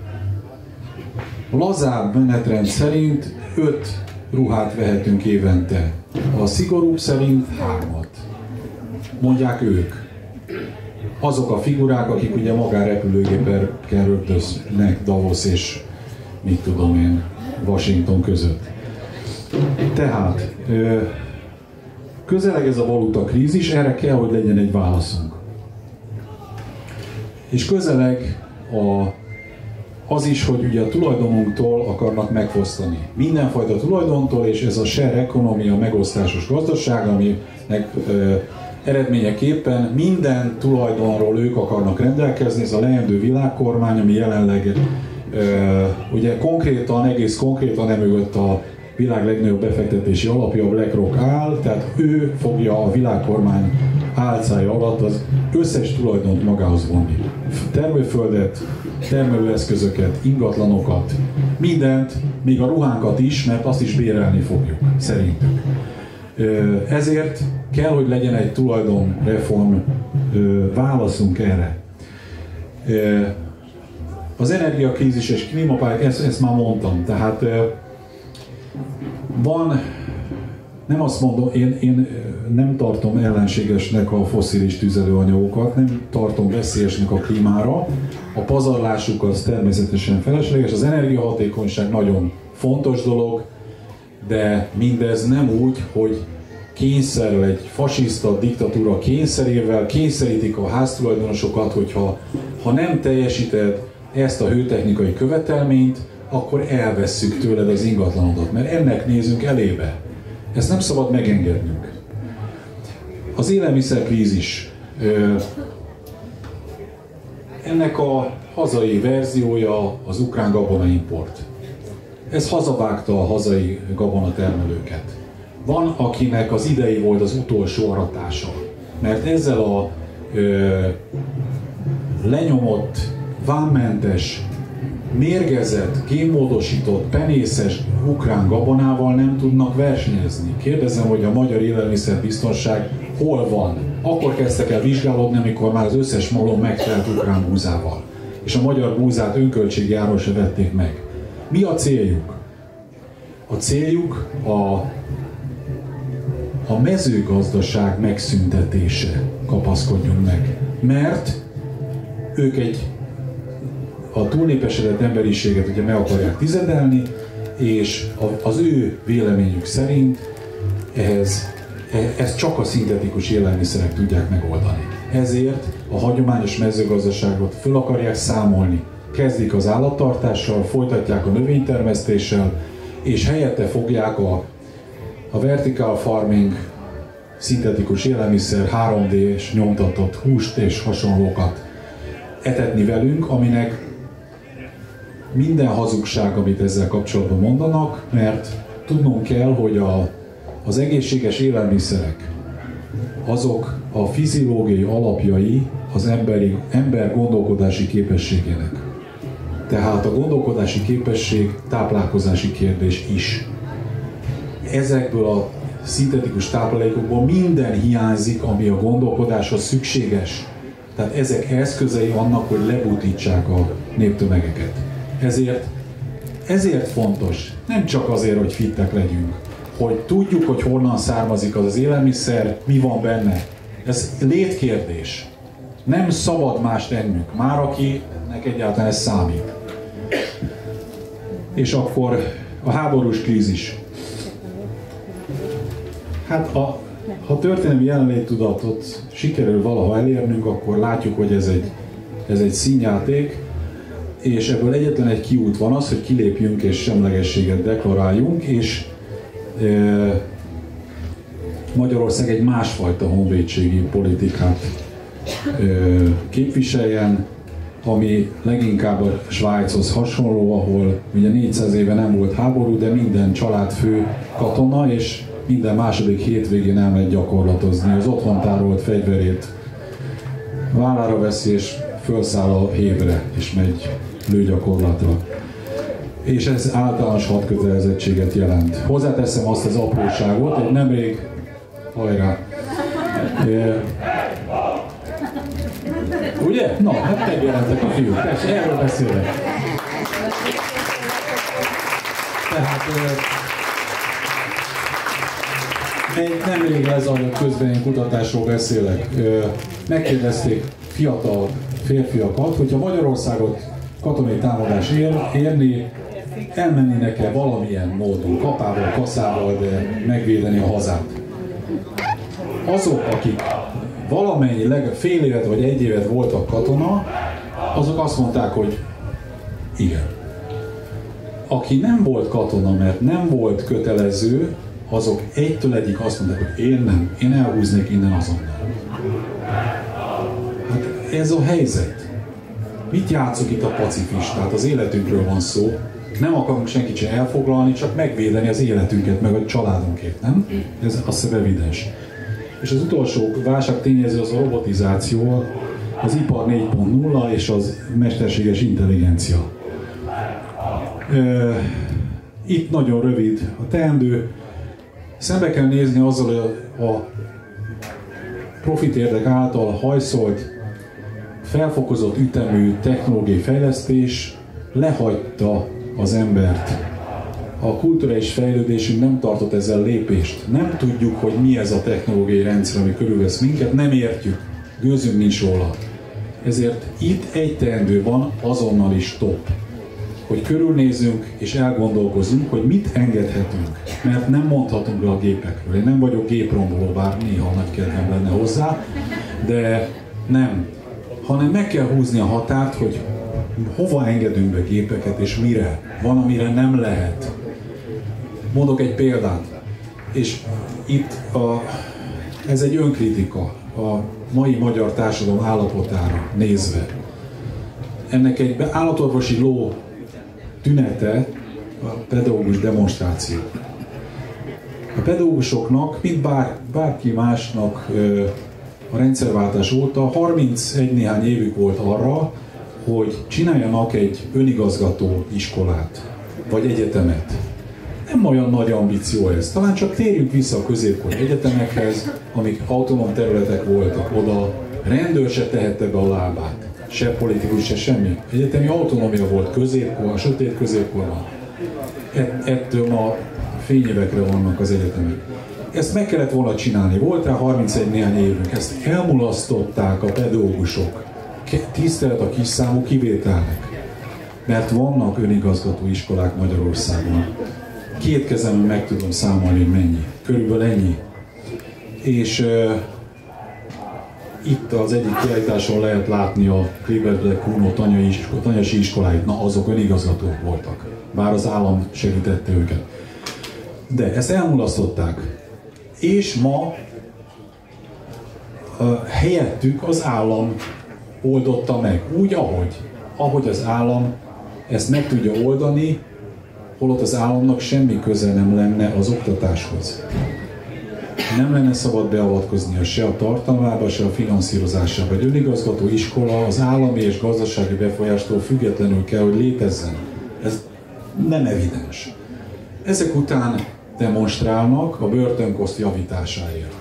lazább menetrend szerint 5 ruhát vehetünk évente. A szigorúbb szerint 3-at. Mondják ők. Azok a figurák, akik ugye magánrepülőgépekkel rögtöznek Davos és mit tudom én, Washington között. Tehát közeleg ez a valuta krízis, erre kell, hogy legyen egy válaszunk. És közeleg az is, hogy ugye a tulajdonunktól akarnak megfosztani. Mindenfajta tulajdontól, és ez a share economy, a megosztásos gazdaság, aminek eredményeképpen minden tulajdonról ők akarnak rendelkezni. Ez a leendő világkormány, ami jelenleg ugye egész konkrétan emögött a világ legnagyobb befektetési alapja, a BlackRock áll, tehát ő fogja a világkormány álcája alatt az összes tulajdont magához vonni. Termőföldet, termelőeszközöket, ingatlanokat, mindent, még a ruhánkat is, mert azt is bérelni fogjuk, szerintük. Ezért kell, hogy legyen egy tulajdonreform válaszunk erre. Az energiakrízis és klímapályák, ezt már mondtam, tehát van, nem azt mondom, én nem tartom ellenségesnek a fosszilis tüzelőanyagokat, nem tartom veszélyesnek a klímára, a pazarlásuk az természetesen felesleges, az energiahatékonyság nagyon fontos dolog, de mindez nem úgy, hogy kényszerrel, egy fasiszta diktatúra kényszerével kényszerítik a háztulajdonosokat, hogyha nem teljesíted ezt a hőtechnikai követelményt, akkor elvesszük tőled az ingatlanodat, mert ennek nézünk elébe. Ezt nem szabad megengednünk. Az élelmiszerkrízis. Ennek a hazai verziója az ukrán gabonaimport. Ez hazavágta a hazai gabonatermelőket. Van, akinek az idei volt az utolsó aratása, mert ezzel a lenyomott, vámmentes, mérgezett, génmódosított, penészes ukrán gabonával nem tudnak versenyezni. Kérdezem, hogy a magyar élelmiszerbiztonság hol van? Akkor kezdtek el vizsgálódni, amikor már az összes malom megtelt ukrán búzával. És a magyar búzát önköltségi áron se vették meg. Mi a céljuk? A céljuk a mezőgazdaság megszüntetése, kapaszkodjunk meg. Mert ők a túlnépesedett emberiséget ugye meg akarják tizedelni, és az ő véleményük szerint ezt csak a szintetikus élelmiszerek tudják megoldani. Ezért a hagyományos mezőgazdaságot föl akarják számolni. Kezdik az állattartással, folytatják a növénytermesztéssel, és helyette fogják a vertical farming, szintetikus élelmiszer, 3D-s nyomtatott húst és hasonlókat etetni velünk, aminek minden hazugság, amit ezzel kapcsolatban mondanak, mert tudnunk kell, hogy az egészséges élelmiszerek, azok a fiziológiai alapjai az ember gondolkodási képességének. Tehát a gondolkodási képesség táplálkozási kérdés is. Ezekből a szintetikus táplálékokból minden hiányzik, ami a gondolkodáshoz szükséges. Tehát ezek eszközei annak, hogy lebutítsák a néptömegeket. Ezért fontos, nem csak azért, hogy fittek legyünk, hogy tudjuk, hogy honnan származik az élelmiszer, mi van benne. Ez létkérdés. Nem szabad mást ennünk, már akinek egyáltalán ez számít. És akkor a háborús krízis. Hát ha történelmi jelenléttudatot sikerül valaha elérnünk, akkor látjuk, hogy ez egy színjáték, és ebből egyetlen egy kiút van az, hogy kilépjünk és semlegességet deklaráljunk, és Magyarország egy másfajta honvédségi politikát képviseljen, ami leginkább a Svájchoz hasonló, ahol ugye 400 éve nem volt háború, de minden családfő katona, és minden második hétvégén elmegy gyakorlatozni. Az otthon tárolt fegyverét vállára veszi, és felszáll a hévre, és megy lőgyakorlatra. És ez általános hadkötelezettséget jelent. Hozzáteszem azt az apróságot, hogy nemrég, hajrá, ugye? Na, hát megjelentek a fiúk, erről beszélek. Tehát nemrég lezajlott közben kutatásról beszélek. Megkérdezték fiatal férfiakat, hogyha Magyarországot katonai támadás érni, elmennének-e valamilyen módon, kapával, kaszával, de megvédeni a hazát. Azok, akik valamennyi, fél évet vagy egy évet voltak katona, azok azt mondták, hogy igen. Aki nem volt katona, mert nem volt kötelező, azok egytől egyik azt mondták, hogy én nem, én elhúznék innen azonnal. Hát ez a helyzet. Mit játszok itt a pacifistát? Az életünkről van szó. Nem akarunk senkit sem elfoglalni, csak megvédeni az életünket, meg a családunkét, nem? Ez azt hiszem evidens. És az utolsó válságtényező az a robotizáció, az ipar 4.0 és az mesterséges intelligencia. Itt nagyon rövid a teendő. Szembe kell nézni azzal a profit érdek által hajszolt, felfokozott ütemű technológiai fejlesztés lehagyta az embert. A kulturális fejlődésünk nem tartott ezzel lépést. Nem tudjuk, hogy mi ez a technológiai rendszer, ami körülvesz minket, nem értjük, gőzünk nincs róla. Ezért itt egy teendő van, azonnal is stop. Hogy körülnézzünk és elgondolkozunk, hogy mit engedhetünk. Mert nem mondhatunk le a gépekről. Én nem vagyok gépromboló, bár néha nagy kedvem lenne hozzá, de nem. Hanem meg kell húzni a határt, hogy hova engedünk be gépeket és mire. Van, amire nem lehet. Mondok egy példát. És itt ez egy önkritika a mai magyar társadalom állapotára nézve. Ennek egy állatorvosi ló tünete a pedagógus demonstráció. A pedagógusoknak, mint bárki másnak a rendszerváltás óta 31 néhány évük volt arra, hogy csináljanak egy önigazgató iskolát, vagy egyetemet. Nem olyan nagy ambíció ez. Talán csak térjünk vissza a középkori egyetemekhez, amik autonóm területek voltak. Oda rendőr se tehette be a lábát. Se politikus, se semmi. Egyetemi autonómia volt középkor, sötét középkorban. Ettől ma fényévekre vannak az egyetemek. Ezt meg kellett volna csinálni. Volt rá 31 néhány évünk. Ezt elmulasztották a pedagógusok. Tisztelet a kis számú kivételnek. Mert vannak önigazgató iskolák Magyarországon. Két kezemben meg tudom számolni, hogy mennyi. Körülbelül ennyi. És itt az egyik kiállításon lehet látni a Kleber Kuno tanyasi iskoláit. Na, azok önigazgatók voltak. Bár az állam segítette őket. De ezt elmulasztották. És ma helyettük az állam oldotta meg. Úgy, ahogy az állam ezt meg tudja oldani, holott az államnak semmi köze nem lenne az oktatáshoz. Nem lenne szabad beavatkoznia se a tartalmába, se a finanszírozásába. Egy önigazgató iskola az állami és gazdasági befolyástól függetlenül kell, hogy létezzen. Ez nem evidens. Ezek után demonstrálnak a börtönkoszt javításáért.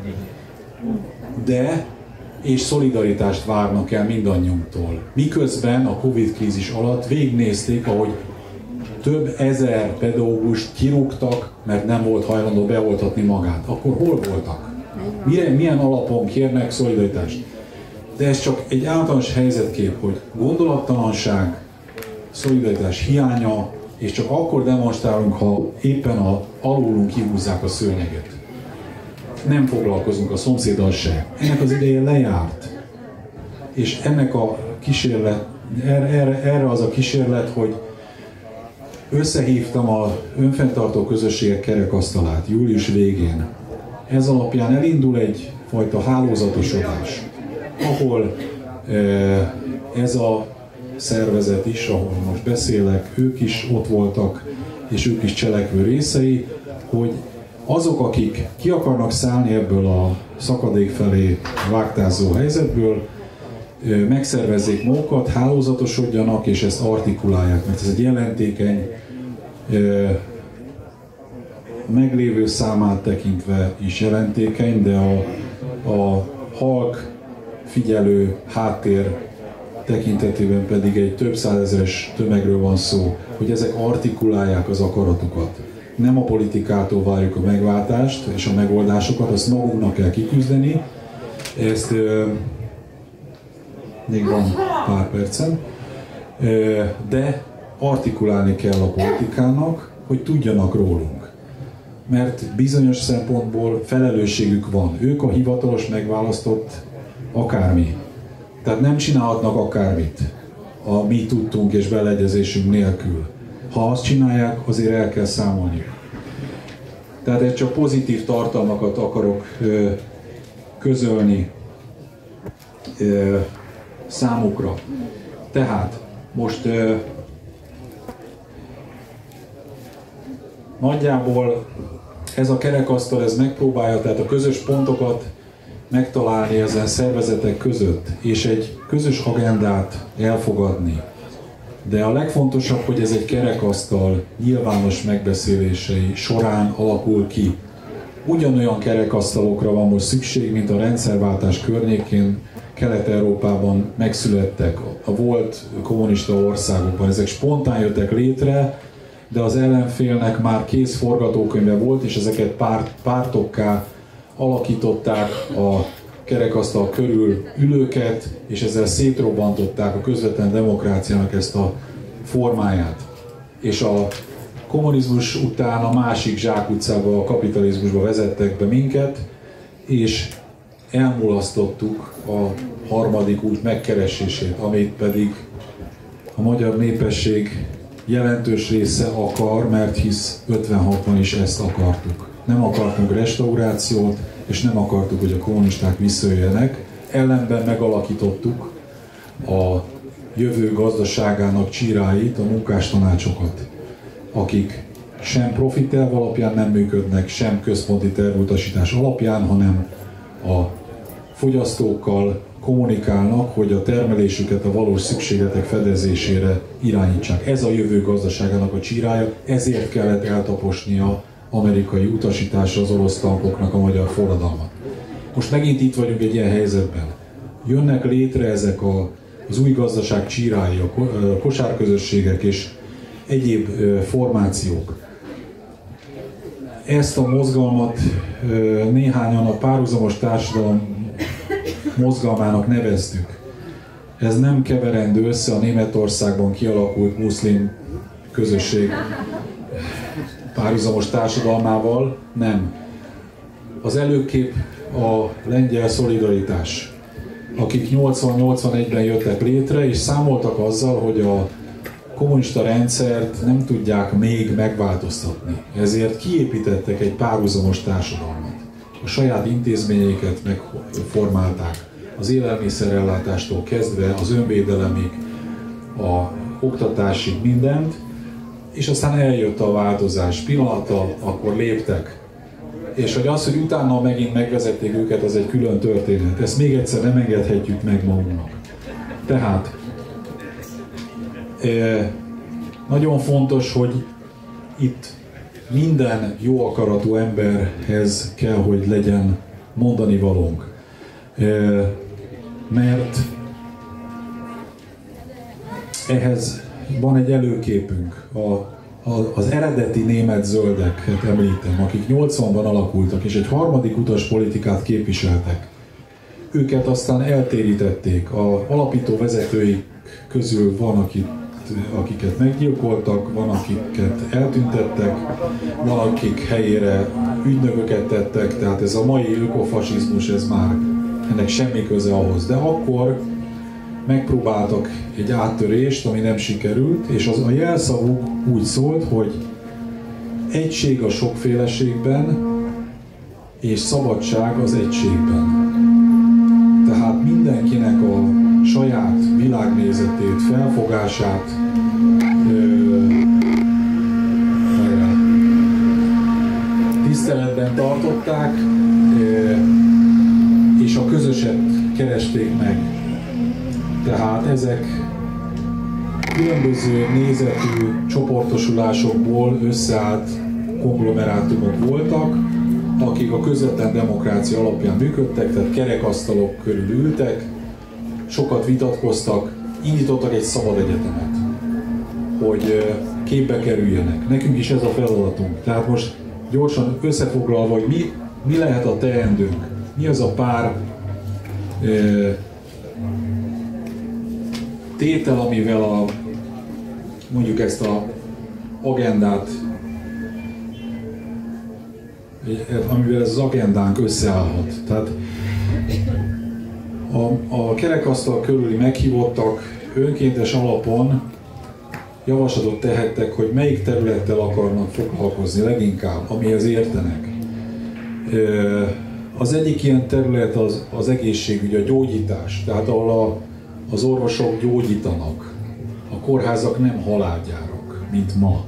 És szolidaritást várnak el mindannyiunktól. Miközben a Covid-krízis alatt végignézték, ahogy több ezer pedagógust kirúgtak, mert nem volt hajlandó beoltatni magát. Akkor hol voltak? Milyen alapon kérnek szolidaritást? De ez csak egy általános helyzetkép, hogy gondolattalanság, szolidaritás hiánya, és csak akkor demonstrálunk, ha éppen alulunk kihúzzák a szőnyeget. Nem foglalkozunk a szomszéddal se. Ennek az ideje lejárt. És ennek a kísérlet, erre az a kísérlet, hogy összehívtam az önfenntartó közösségek kerekasztalát július végén. Ez alapján elindul egyfajta hálózatosodás, ahol ez a szervezet is, ahol most beszélek, ők is ott voltak, és ők is cselekvő részei, hogy azok, akik ki akarnak szállni ebből a szakadék felé vágtázó helyzetből, megszervezzék magukat, hálózatosodjanak, és ezt artikulálják, mert ez egy jelentékeny, meglévő számát tekintve is jelentékeny, de a halk figyelő háttér tekintetében pedig egy több százezeres tömegről van szó, hogy ezek artikulálják az akaratukat. Nem a politikától várjuk a megváltást és a megoldásokat, azt magunknak kell kiküzdeni. Ezt még van pár percem, de artikulálni kell a politikának, hogy tudjanak rólunk. Mert bizonyos szempontból felelősségük van. Ők a hivatalos megválasztott akármi. Tehát nem csinálhatnak akármit a mi tudtunk és beleegyezésünk nélkül. Ha azt csinálják, azért el kell számolni. Tehát egy csak pozitív tartalmakat akarok közölni számukra. Tehát most nagyjából ez a kerekasztal, ez megpróbálja tehát a közös pontokat megtalálni ezen szervezetek között, és egy közös agendát elfogadni. De a legfontosabb, hogy ez egy kerekasztal nyilvános megbeszélései során alakul ki. Ugyanolyan kerekasztalokra van most szükség, mint a rendszerváltás környékén Kelet-Európában megszülettek a volt kommunista országokban. Ezek spontán jöttek létre, de az ellenfélnek már kész forgatókönyve volt, és ezeket pártokká alakították a kerekasztal körül ülőket, és ezzel szétrobbantották a közvetlen demokráciának ezt a formáját. És a kommunizmus után a másik zsákutcába, a kapitalizmusba vezettek be minket, és elmulasztottuk a harmadik út megkeresését, amit pedig a magyar népesség jelentős része akar, mert hisz 56-ban is ezt akartuk. Nem akartunk restaurációt, és nem akartuk, hogy a kommunisták visszajöjjenek. Ellenben megalakítottuk a jövő gazdaságának csíráit, a munkástanácsokat, akik sem profitterv alapján nem működnek, sem központi tervutasítás alapján, hanem a fogyasztókkal kommunikálnak, hogy a termelésüket a valós szükségletek fedezésére irányítsák. Ez a jövő gazdaságának a csírája, ezért kellett eltaposnia amerikai utasításra az orosz tankoknak a magyar forradalmat. Most megint itt vagyunk egy ilyen helyzetben. Jönnek létre ezek az új gazdaság csírái, a kosárközösségek és egyéb formációk. Ezt a mozgalmat néhányan a párhuzamos társadalom mozgalmának neveztük. Ez nem keverendő össze a Németországban kialakult muszlim közösség párhuzamos társadalmával, nem. Az előkép a lengyel szolidaritás, akik 80-81-ben jöttek létre, és számoltak azzal, hogy a kommunista rendszert nem tudják még megváltoztatni. Ezért kiépítettek egy párhuzamos társadalmat. A saját intézményeiket megformálták. Az élelmiszerellátástól kezdve az önvédelemig, a oktatásig mindent, és aztán eljött a változás pillanata, akkor léptek. És hogy az, hogy utána megint megvezették őket, az egy külön történet. Ezt még egyszer nem engedhetjük meg magunknak. Tehát nagyon fontos, hogy itt minden jó akaratú emberhez kell, hogy legyen mondani valónk. Mert ehhez van egy előképünk. Az eredeti német zöldeket említem, akik 80-ban alakultak, és egy harmadik utas politikát képviseltek. Őket aztán eltérítették. A alapító vezetőik közül van, akiket meggyilkoltak, van, akiket eltüntettek, van, akik helyére ügynököket tettek, tehát ez a mai ökofasizmus, ez már ennek semmi köze ahhoz. De akkor megpróbáltak egy áttörést, ami nem sikerült, és a jelszavuk úgy szólt, hogy egység a sokféleségben, és szabadság az egységben. Tehát mindenkinek a saját világnézetét, felfogását tiszteletben tartották, és a közöset keresték meg. Tehát ezek különböző nézetű csoportosulásokból összeállt konglomerátumok voltak, akik a közvetlen demokrácia alapján működtek, tehát kerekasztalok körül ültek, sokat vitatkoztak, indítottak egy szabad egyetemet, hogy képbe kerüljenek. Nekünk is ez a feladatunk. Tehát most gyorsan összefoglalva, hogy mi lehet a teendőnk, mi az a pár tétel, amivel mondjuk ezt a agendát, amivel ez az agendánk összeállhat. Tehát a kerekasztal körüli meghívottak önkéntes alapon javaslatot tehettek, hogy melyik területtel akarnak foglalkozni leginkább, amihez értenek. Az egyik ilyen terület az egészségügy, a gyógyítás, tehát ahol az orvosok gyógyítanak, a kórházak nem halálgyárak, mint ma.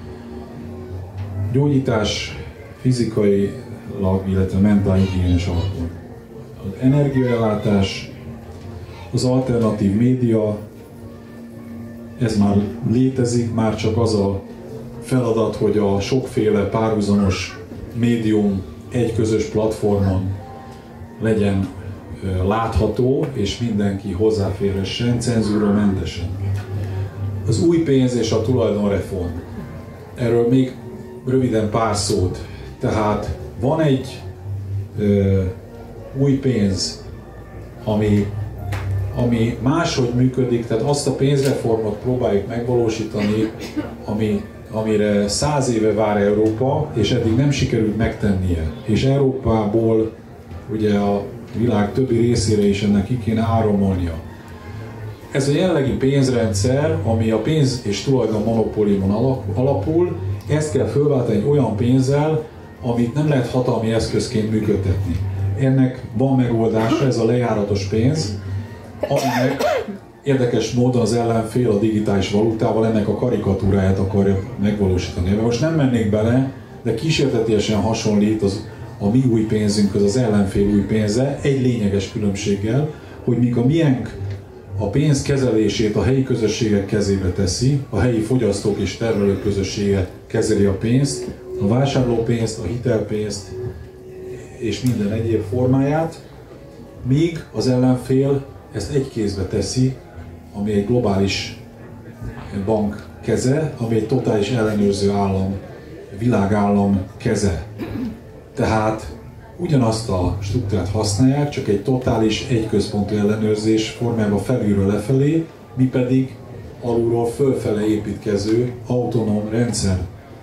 Gyógyítás fizikailag, illetve mentálhigiénes alapon. Az energiaellátás, az alternatív média, ez már létezik, már csak az a feladat, hogy a sokféle párhuzamos médium egy közös platformon legyen látható, és mindenki hozzáférhessen, cenzúramentesen. Az új pénz és a tulajdonreform. Erről még röviden pár szót. Tehát van egy új pénz, ami máshogy működik, tehát azt a pénzreformot próbáljuk megvalósítani, amire 100 éve vár Európa, és eddig nem sikerült megtennie. És Európából ugye a világ többi részére is ennek ki kéne áramolnia. Ez a jelenlegi pénzrendszer, ami a pénz és tulajdon monopóliumon alapul, ezt kell fölváltani egy olyan pénzzel, amit nem lehet hatalmi eszközként működtetni. Ennek van megoldása, ez a lejáratos pénz, aminek érdekes módon az ellenfél a digitális valutával ennek a karikatúráját akarja megvalósítani. Most nem mennék bele, de kísértetiesen hasonlít a mi új pénzünkhöz, az ellenfél új pénze, egy lényeges különbséggel, hogy míg a miénk a pénz kezelését a helyi közösségek kezébe teszi, a helyi fogyasztók és termelők közössége kezeli a pénzt, a vásárlópénzt, a hitelpénzt és minden egyéb formáját, míg az ellenfél ezt egy kézbe teszi, ami egy globális bank keze, ami egy totális ellenőrző állam, világállam keze. Tehát ugyanazt a struktúrát használják, csak egy totális, egyközpontú ellenőrzés formájában felülről lefelé, mi pedig alulról fölfele építkező autonóm rendszer.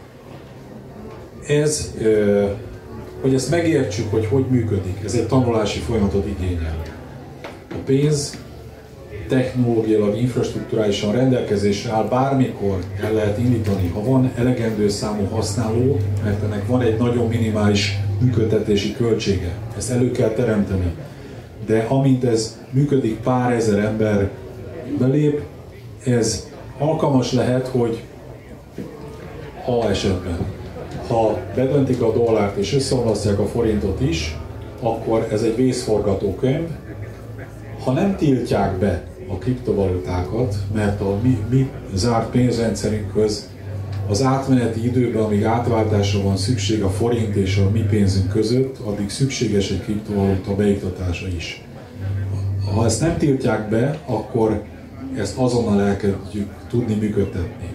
Ez, hogy ezt megértsük, hogy működik, ez egy tanulási folyamatot igényel. A pénz technológiailag, infrastrukturálisan rendelkezésre áll, bármikor el lehet indítani, ha van elegendő számú használó, mert ennek van egy nagyon minimális működtetési költsége. Ezt elő kell teremteni. De amint ez működik, pár ezer ember belép, ez alkalmas lehet, hogy ha esetben, ha bedöntik a dollárt és összeomlasztják a forintot is, akkor ez egy vészforgatókönyv. Ha nem tiltják be a kriptovalutákat, mert a mi zárt pénzrendszerünkhöz az átmeneti időben, amíg átváltásra van szükség a forint és a mi pénzünk között, addig szükséges egy kriptovaluta beiktatása is. Ha ezt nem tiltják be, akkor ezt azonnal elkezdjük tudni működtetni.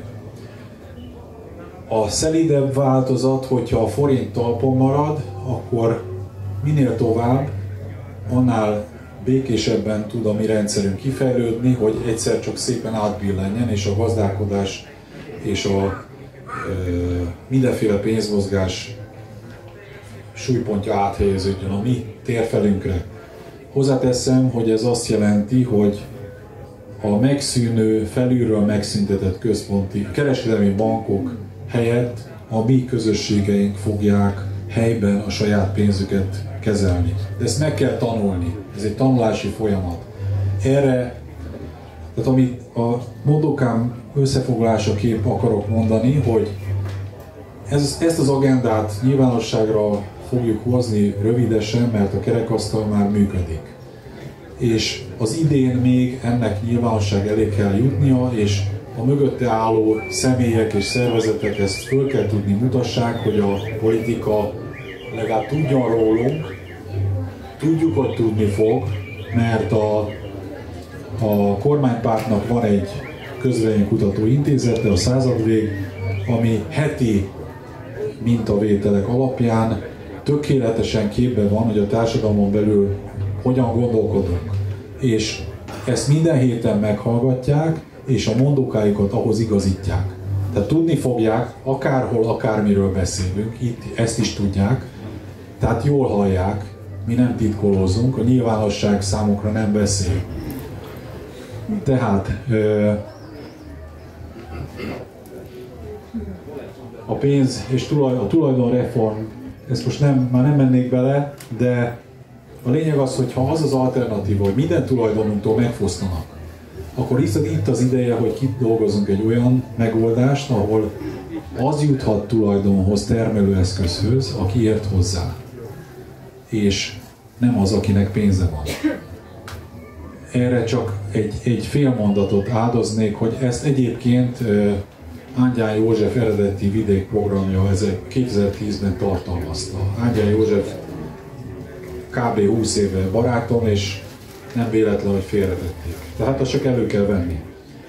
A szelídebb változat, hogyha a forint talpon marad, akkor minél tovább, annál békésebben tud a mi rendszerünk kifejlődni, hogy egyszer csak szépen átbillenjen, és a gazdálkodás és a mindenféle pénzmozgás súlypontja áthelyeződjön a mi térfelünkre. Hozzáteszem, hogy ez azt jelenti, hogy a megszűnő, felülről megszüntetett központi kereskedelmi bankok helyett a mi közösségeink fogják helyben a saját pénzüket kezelni. De ezt meg kell tanulni, ez egy tanulási folyamat. Erre, tehát amit a mondókám összefoglalásaképp akarok mondani, hogy ezt az agendát nyilvánosságra fogjuk hozni rövidesen, mert a kerekasztal már működik. És az idén még ennek nyilvánosság elé kell jutnia, és a mögötte álló személyek és szervezetek ezt föl kell tudni mutassák, hogy a politika legalább tudjon rólunk, tudjuk, hogy tudni fog, mert a kormánypártnak van egy közvéleménykutató intézete, a Századvég, ami heti mintavételek alapján tökéletesen képben van, hogy a társadalmon belül hogyan gondolkodunk. És ezt minden héten meghallgatják, és a mondókájukat ahhoz igazítják. Tehát tudni fogják, akárhol, akármiről beszélünk, itt ezt is tudják, tehát jól hallják, mi nem titkolózunk, a nyilvánosság számukra nem beszél. Tehát a pénz és a tulajdonreform, ezt most már nem mennék bele, de a lényeg az, hogy ha az az alternatíva, hogy minden tulajdonunktól megfosztanak, akkor itt az ideje, hogy kidolgozzunk egy olyan megoldást, ahol az juthat tulajdonhoz, termelőeszközhöz, aki ért hozzá. És nem az, akinek pénze van. Erre csak egy fél mondatot áldoznék, hogy ezt egyébként Ángyán József eredeti vidékprogramja 2010-ben tartalmazta. Ángyán József kb. 20 éve barátom, és nem véletlen, hogy félretették. Tehát azt csak elő kell venni.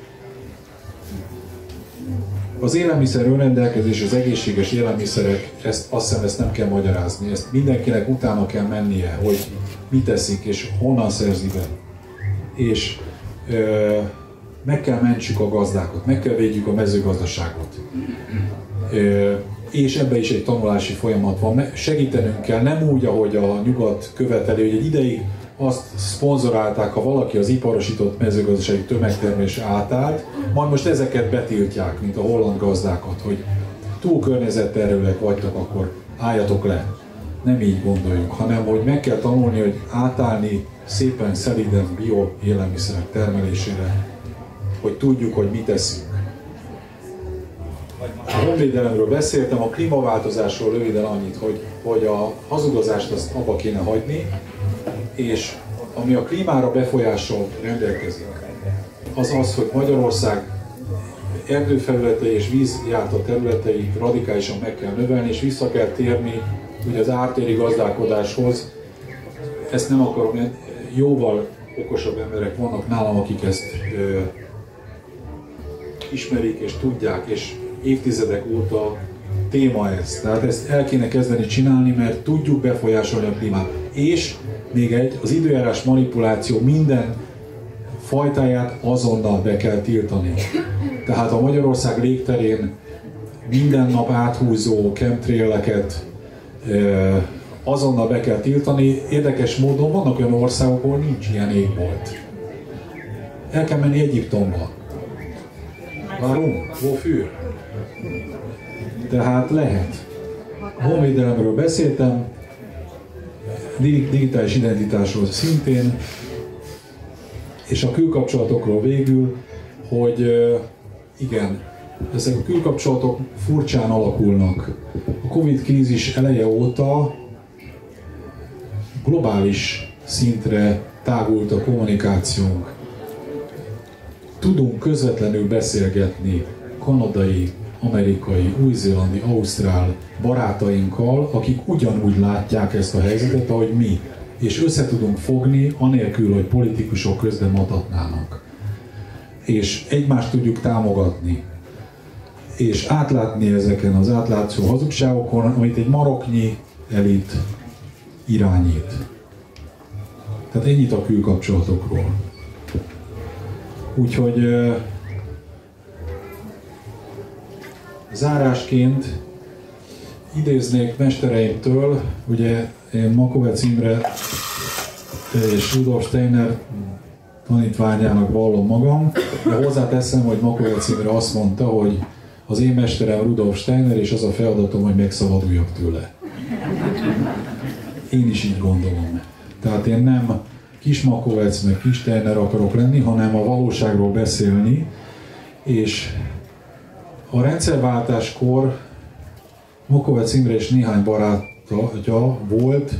Az élelmiszer önrendelkezés, az egészséges élelmiszerek, azt hiszem, ezt nem kell magyarázni. Ezt mindenkinek utána kell mennie, hogy mit teszik és honnan szerzi be. És meg kell mentsük a gazdákat, meg kell védjük a mezőgazdaságot. És ebben is egy tanulási folyamat van. Segítenünk kell, nem úgy, ahogy a nyugat követeli, hogy egy ideig azt szponzorálták, ha valaki az iparosított mezőgazdasági tömegtermelésre átállt, majd most ezeket betiltják, mint a holland gazdákat, hogy túl környezetterhelőek vagytok, akkor álljatok le. Nem így gondoljuk, hanem hogy meg kell tanulni, hogy átállni szépen szelíden bio élelmiszerek termelésére, hogy tudjuk, hogy mit teszünk. A honvédelemről beszéltem, a klímaváltozásról röviden annyit, hogy a hazudozást azt abba kéne hagyni, és ami a klímára befolyással rendelkezik, az az, hogy Magyarország erdőfelületei és vízjárta területeit radikálisan meg kell növelni, és vissza kell térni ugye az ártéri gazdálkodáshoz. Ezt nem akarom, jóval okosabb emberek vannak nálam, akik ezt ismerik és tudják, és évtizedek óta téma ez. Tehát ezt el kéne kezdeni csinálni, mert tudjuk befolyásolni a klímát. És még az időjárás manipuláció minden fajtáját azonnal be kell tiltani. Tehát a Magyarország légterén minden nap áthúzó chemtraileket azonnal be kell tiltani. Érdekes módon vannak olyan országok, ahol nincs ilyen égbolt. El kell menni Egyiptomba. Warum? Wofür? Tehát lehet. A honvédelemről beszéltem, digitális identitásról szintén, és a külkapcsolatokról végül, hogy Igen, ezek a külkapcsolatok furcsán alakulnak. A Covid krízis eleje óta globális szintre tágult a kommunikációnk. Tudunk közvetlenül beszélgetni kanadai, amerikai, új-zélandi, ausztrál barátainkkal, akik ugyanúgy látják ezt a helyzetet, ahogy mi. És össze tudunk fogni, anélkül, hogy politikusok közben matatnának. És egymást tudjuk támogatni. És átlátni ezeken az átlátszó hazugságokon, amit egy maroknyi elit irányít. Tehát ennyit a külkapcsolatokról. Úgyhogy zárásként idéznék mestereimtől, ugye én Makovec Imre és Rudolf Steiner tanítványának vallom magam, de hozzáteszem, hogy Makovec Imre azt mondta, hogy az én mesterem Rudolf Steiner, és az a feladatom, hogy megszabaduljak tőle. Én is így gondolom. Tehát én nem kis Makovec, meg kis Steiner akarok lenni, hanem a valóságról beszélni, és a rendszerváltáskor Makovec Imre és néhány barátja volt,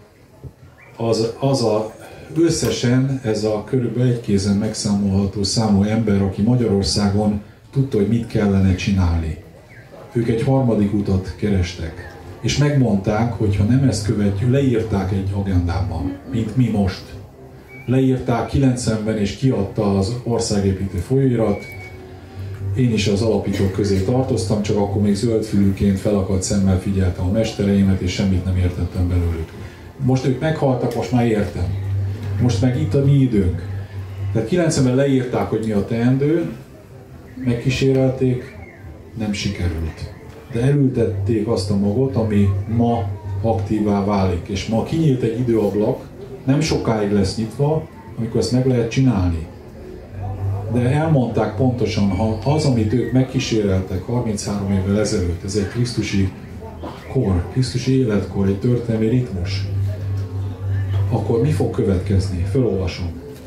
összesen ez a körülbelül egy kézen megszámolható számú ember, aki Magyarországon tudta, hogy mit kellene csinálni. Ők egy harmadik utat kerestek. És megmondták, hogy ha nem ezt követjük, leírták egy agendában, mint mi most. Leírták 90-ben és kiadta az országépítő folyóirat. Én is az alapítók közé tartoztam, csak akkor még zöldfülűként felakadt szemmel figyeltem a mestereimet, és semmit nem értettem belőlük. Most ők meghaltak, most már értem. Most meg itt a mi időnk. Tehát 90-ben leírták, hogy mi a teendő, megkísérelték, nem sikerült. De elültették azt a magot, ami ma aktívá válik. És ma kinyílt egy időablak, nem sokáig lesz nyitva, amikor ezt meg lehet csinálni. De elmondták pontosan, ha az, amit ők megkíséreltek 33 évvel ezelőtt, ez egy krisztusi kor, krisztusi életkor, egy történelmi ritmus, akkor mi fog következni? Fölolvasom.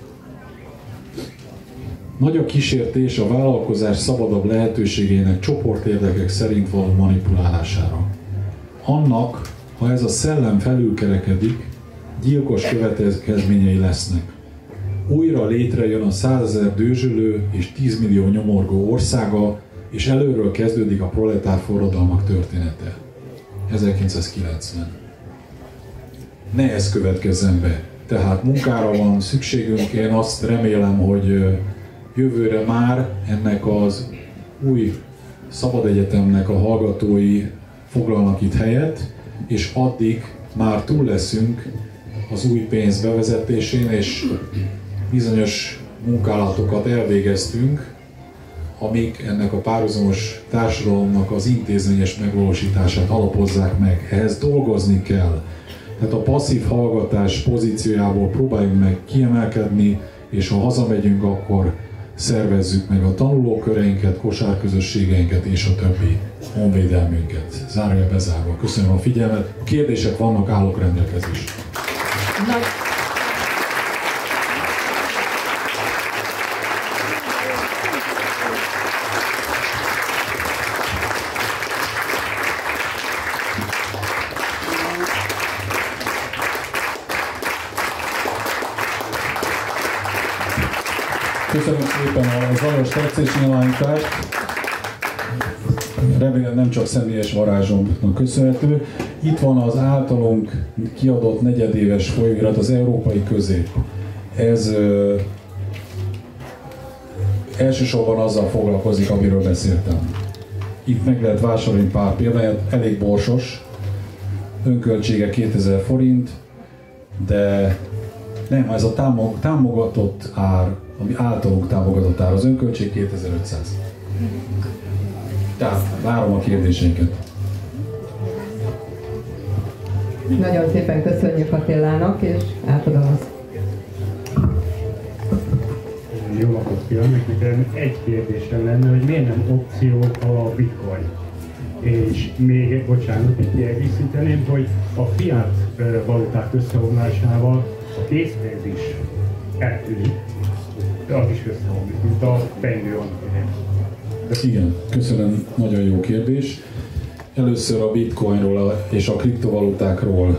Nagy a kísértés a vállalkozás szabadabb lehetőségének csoportérdekek szerint való manipulálására. Annak, ha ez a szellem felülkerekedik, gyilkos következményei lesznek. Újra létrejön a 100 000 dőzsölő és 10 millió nyomorgó országa, és előről kezdődik a proletár forradalmak története. 1990. Ne ez következzen be. Tehát munkára van szükségünk, én azt remélem, hogy jövőre már ennek az új szabad egyetemnek a hallgatói foglalnak itt helyet, és addig már túl leszünk az új pénz bevezetésén, és bizonyos munkálatokat elvégeztünk, amik ennek a párhuzamos társadalomnak az intézményes megvalósítását alapozzák meg. Ehhez dolgozni kell. Tehát a passzív hallgatás pozíciójából próbáljunk meg kiemelkedni, és ha hazamegyünk, akkor szervezzük meg a tanulóköreinket, kosárközösségeinket és a többi honvédelmünket. Zárja bezárva. Köszönöm a figyelmet. Kérdések vannak, állok rendelkezésre. Köszönöm szépen a zajos tetszésnyilvánítást. Remélem nem csak személyes varázsomnak köszönhető. Itt van az általunk kiadott negyedéves folyóirat, az Európai Közép. Ez elsősorban azzal foglalkozik, amiről beszéltem. Itt meg lehet vásárolni pár példát, elég borsos, önköltsége 2000 forint, de nem, ez a támogatott ár, ami általunk támogatott ár, az önköltség 2500. Tehát várom a kérdéseinket. Nagyon szépen köszönjük Attilának, és átadom azt. Jó napot kívánok! Nekem egy kérdésem lenne, hogy miért nem opció a bitcoin? És még, bocsánat, itt kiegészíteném, hogy a fiat valuták összeomlásával a készpénz is eltűnik, de az is összeomlik, mint a pengő annak. Igen, köszönöm, nagyon jó kérdés. Először a bitcoinról és a kriptovalutákról.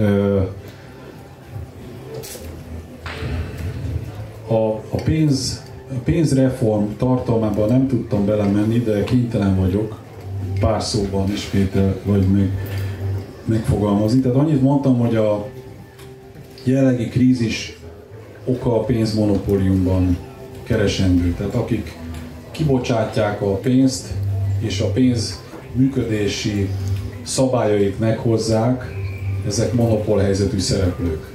A pénzreform tartalmában nem tudtam belemenni, de kénytelen vagyok pár szóban ismétel, vagy megfogalmazni. Tehát annyit mondtam, hogy a jelenlegi krízis oka a pénzmonopóliumban keresendő. Tehát akik kibocsátják a pénzt, és a pénz működési szabályait meghozzák, ezek monopólhelyzetű szereplők.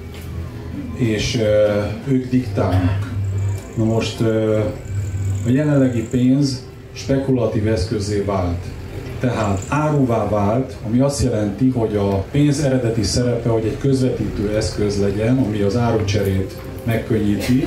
És ők diktálnak. Na most a jelenlegi pénz spekulatív eszközzé vált. Tehát áruvá vált, ami azt jelenti, hogy a pénz eredeti szerepe, hogy egy közvetítő eszköz legyen, ami az árucserét megkönnyíti,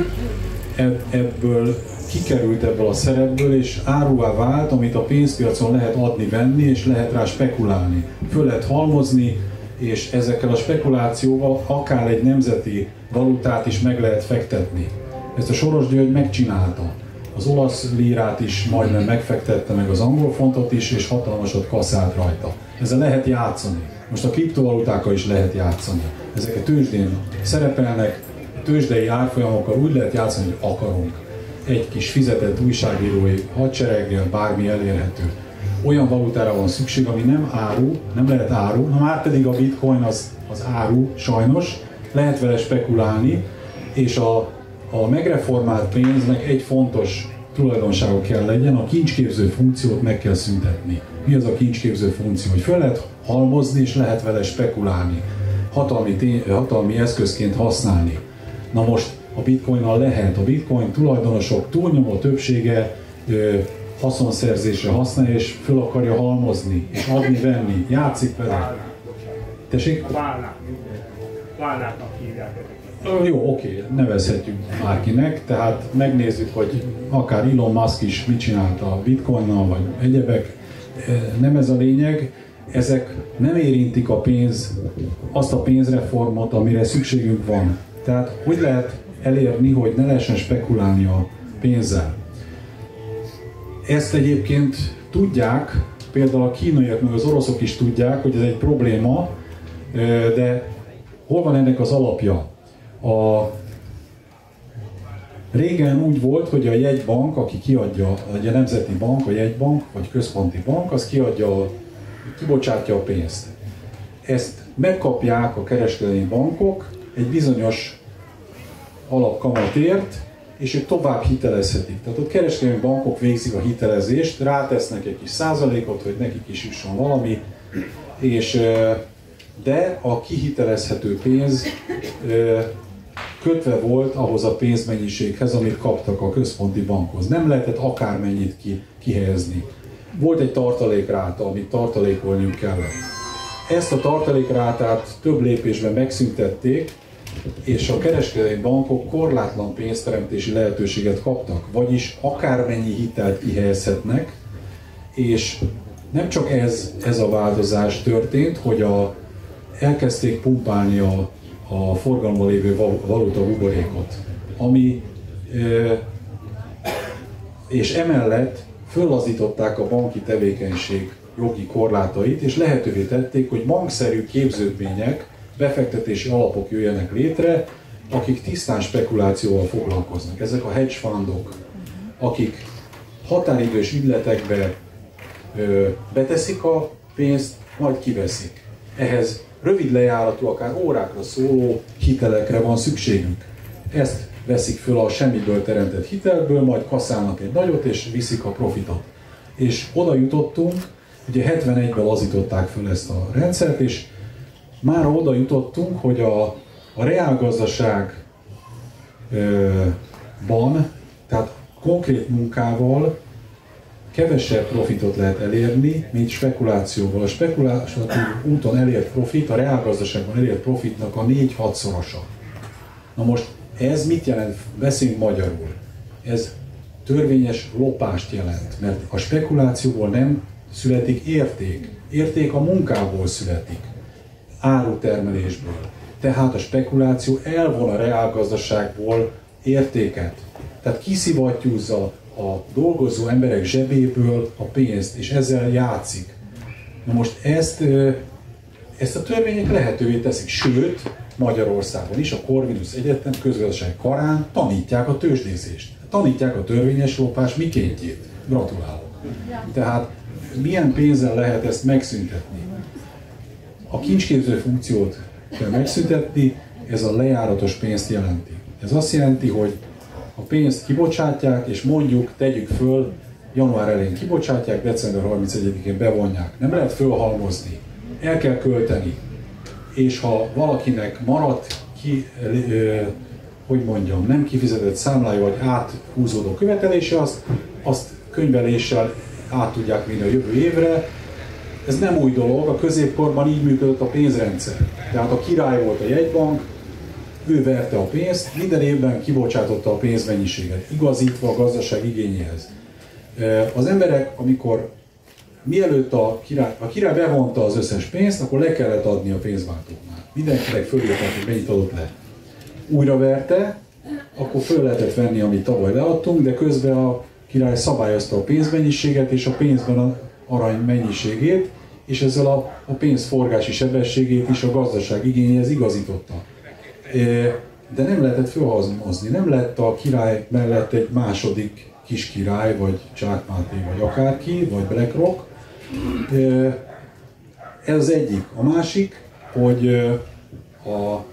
ebből kikerült ebből a szerepből, és áruvá vált, amit a pénzpiacon lehet adni-venni, és lehet rá spekulálni. Föl lehet halmozni, és ezekkel a spekulációval akár egy nemzeti valutát is meg lehet fektetni. Ezt a Soros György megcsinálta. Az olasz lírát is majdnem megfektette, meg az angol fontot is, és hatalmasat kaszált rajta. Ezzel lehet játszani. Most a kriptovalutákkal is lehet játszani. Ezek a tőzsdén szerepelnek, a tőzsdei árfolyamokkal úgy lehet játszani, hogy akarunk. Egy kis fizetett újságírói hadsereggel bármi elérhető. Olyan valutára van szükség, ami nem áru, nem lehet áru, na már pedig a bitcoin az áru, sajnos, lehet vele spekulálni, és a megreformált pénznek egy fontos tulajdonsága kell legyen, a kincsképző funkciót meg kell szüntetni. Mi az a kincsképző funkció? Hogy föl lehet halmozni, és lehet vele spekulálni, hatalmi eszközként használni. Na most a bitcoinnal lehet, a bitcoin tulajdonosok túlnyomó többsége haszonszerzésre használja, és föl akarja halmozni, és adni-venni, játszik vele. Tessék? Válnátnak hívják. Jó, oké, nevezhetjük bárkinek, tehát megnézzük, hogy akár Elon Musk is mit csinált a bitcoinnal, vagy egyebek. Nem ez a lényeg, ezek nem érintik azt a pénzreformot, amire szükségünk van. Tehát hogy lehet elérni, hogy ne lehessen spekulálni a pénzzel. Ezt egyébként tudják, például a kínaiak meg az oroszok is tudják, hogy ez egy probléma, de hol van ennek az alapja? Régen úgy volt, hogy a jegybank, aki kiadja, vagy a nemzeti bank, a jegybank, vagy központi bank, az kibocsátja a pénzt. Ezt megkapják a kereskedelmi bankok egy bizonyos alapkamatért, és ők tovább hitelezhetik. Tehát ott kereskedelmi bankok végzik a hitelezést, rátesznek egy kis százalékot, hogy nekik is jusson valami, de a kihitelezhető pénz kötve volt ahhoz a pénzmennyiséghez, amit kaptak a központi bankhoz. Nem lehetett akármennyit kihelyezni. Volt egy tartalékráta, amit tartalékolniuk kellett. Ezt a tartalékrátát több lépésben megszüntették, és a kereskedelmi bankok korlátlan pénzteremtési lehetőséget kaptak, vagyis akármennyi hitelt kihelyezhetnek, és nem csak ez a változás történt, hogy elkezdték pumpálni a forgalomban lévő valuta buborékot, és emellett föllazították a banki tevékenység jogi korlátait, és lehetővé tették, hogy bankszerű képződmények, befektetési alapok jöjjenek létre, akik tisztán spekulációval foglalkoznak. Ezek a hedge fundok, akik határidős ügyletekbe beteszik a pénzt, majd kiveszik. Ehhez rövid lejáratú, akár órákra szóló hitelekre van szükségük. Ezt veszik föl a semmiből teremtett hitelből, majd kasszálnak egy nagyot, és viszik a profitot. És oda jutottunk, ugye 71-ben lazították föl ezt a rendszert, és már oda jutottunk, hogy a reálgazdaságban, tehát konkrét munkával kevesebb profitot lehet elérni, mint spekulációval. A spekuláció úton elért profit, a reálgazdaságban elért profitnak a 4-6-szorosa. Na most ez mit jelent? Beszéljünk magyarul. Ez törvényes lopást jelent, mert a spekulációból nem születik érték. Érték a munkából születik, árutermelésből. Tehát a spekuláció elvon a reálgazdaságból értéket. Tehát kiszivattyúzza a dolgozó emberek zsebéből a pénzt, és ezzel játszik. Na most ezt a törvények lehetővé teszik, sőt, Magyarországon is a Corvinus Egyetem közgazdasági karán tanítják a tőzsdézést. Tanítják a törvényes lopás mikéntjét. Gratulálok. Tehát milyen pénzzel lehet ezt megszüntetni? A kincsképző funkciót kell megszüntetni, ez a lejáratos pénzt jelenti. Ez azt jelenti, hogy a pénzt kibocsátják, és mondjuk tegyük föl, január elején kibocsátják, december 31-én bevonják. Nem lehet fölhalmozni, el kell költeni. És ha valakinek maradt nem kifizetett számlája, vagy áthúzódó követelése, azt könyveléssel át tudják vinni a jövő évre. Ez nem új dolog, a középkorban így működött a pénzrendszer. Tehát a király volt a jegybank, ő verte a pénzt, minden évben kibocsátotta a pénzmennyiséget, igazítva a gazdaság igényéhez. Az emberek, mielőtt a király bevonta az összes pénzt, akkor le kellett adni a pénzváltóknál. Mindenkinek fölírták, hogy mennyit adott le. Újra verte, akkor föl lehetett venni, amit tavaly leadtunk, de közben a király szabályozta a pénzmennyiséget és a pénzben az arany mennyiségét, és ezzel a pénzforgási sebességét is a gazdaság igényéhez igazította. De nem lehetett fölhalmozni, nem lett a király mellett egy második kis király, vagy Csák Máté, vagy akárki, vagy BlackRock. Ez az egyik. A másik, hogy a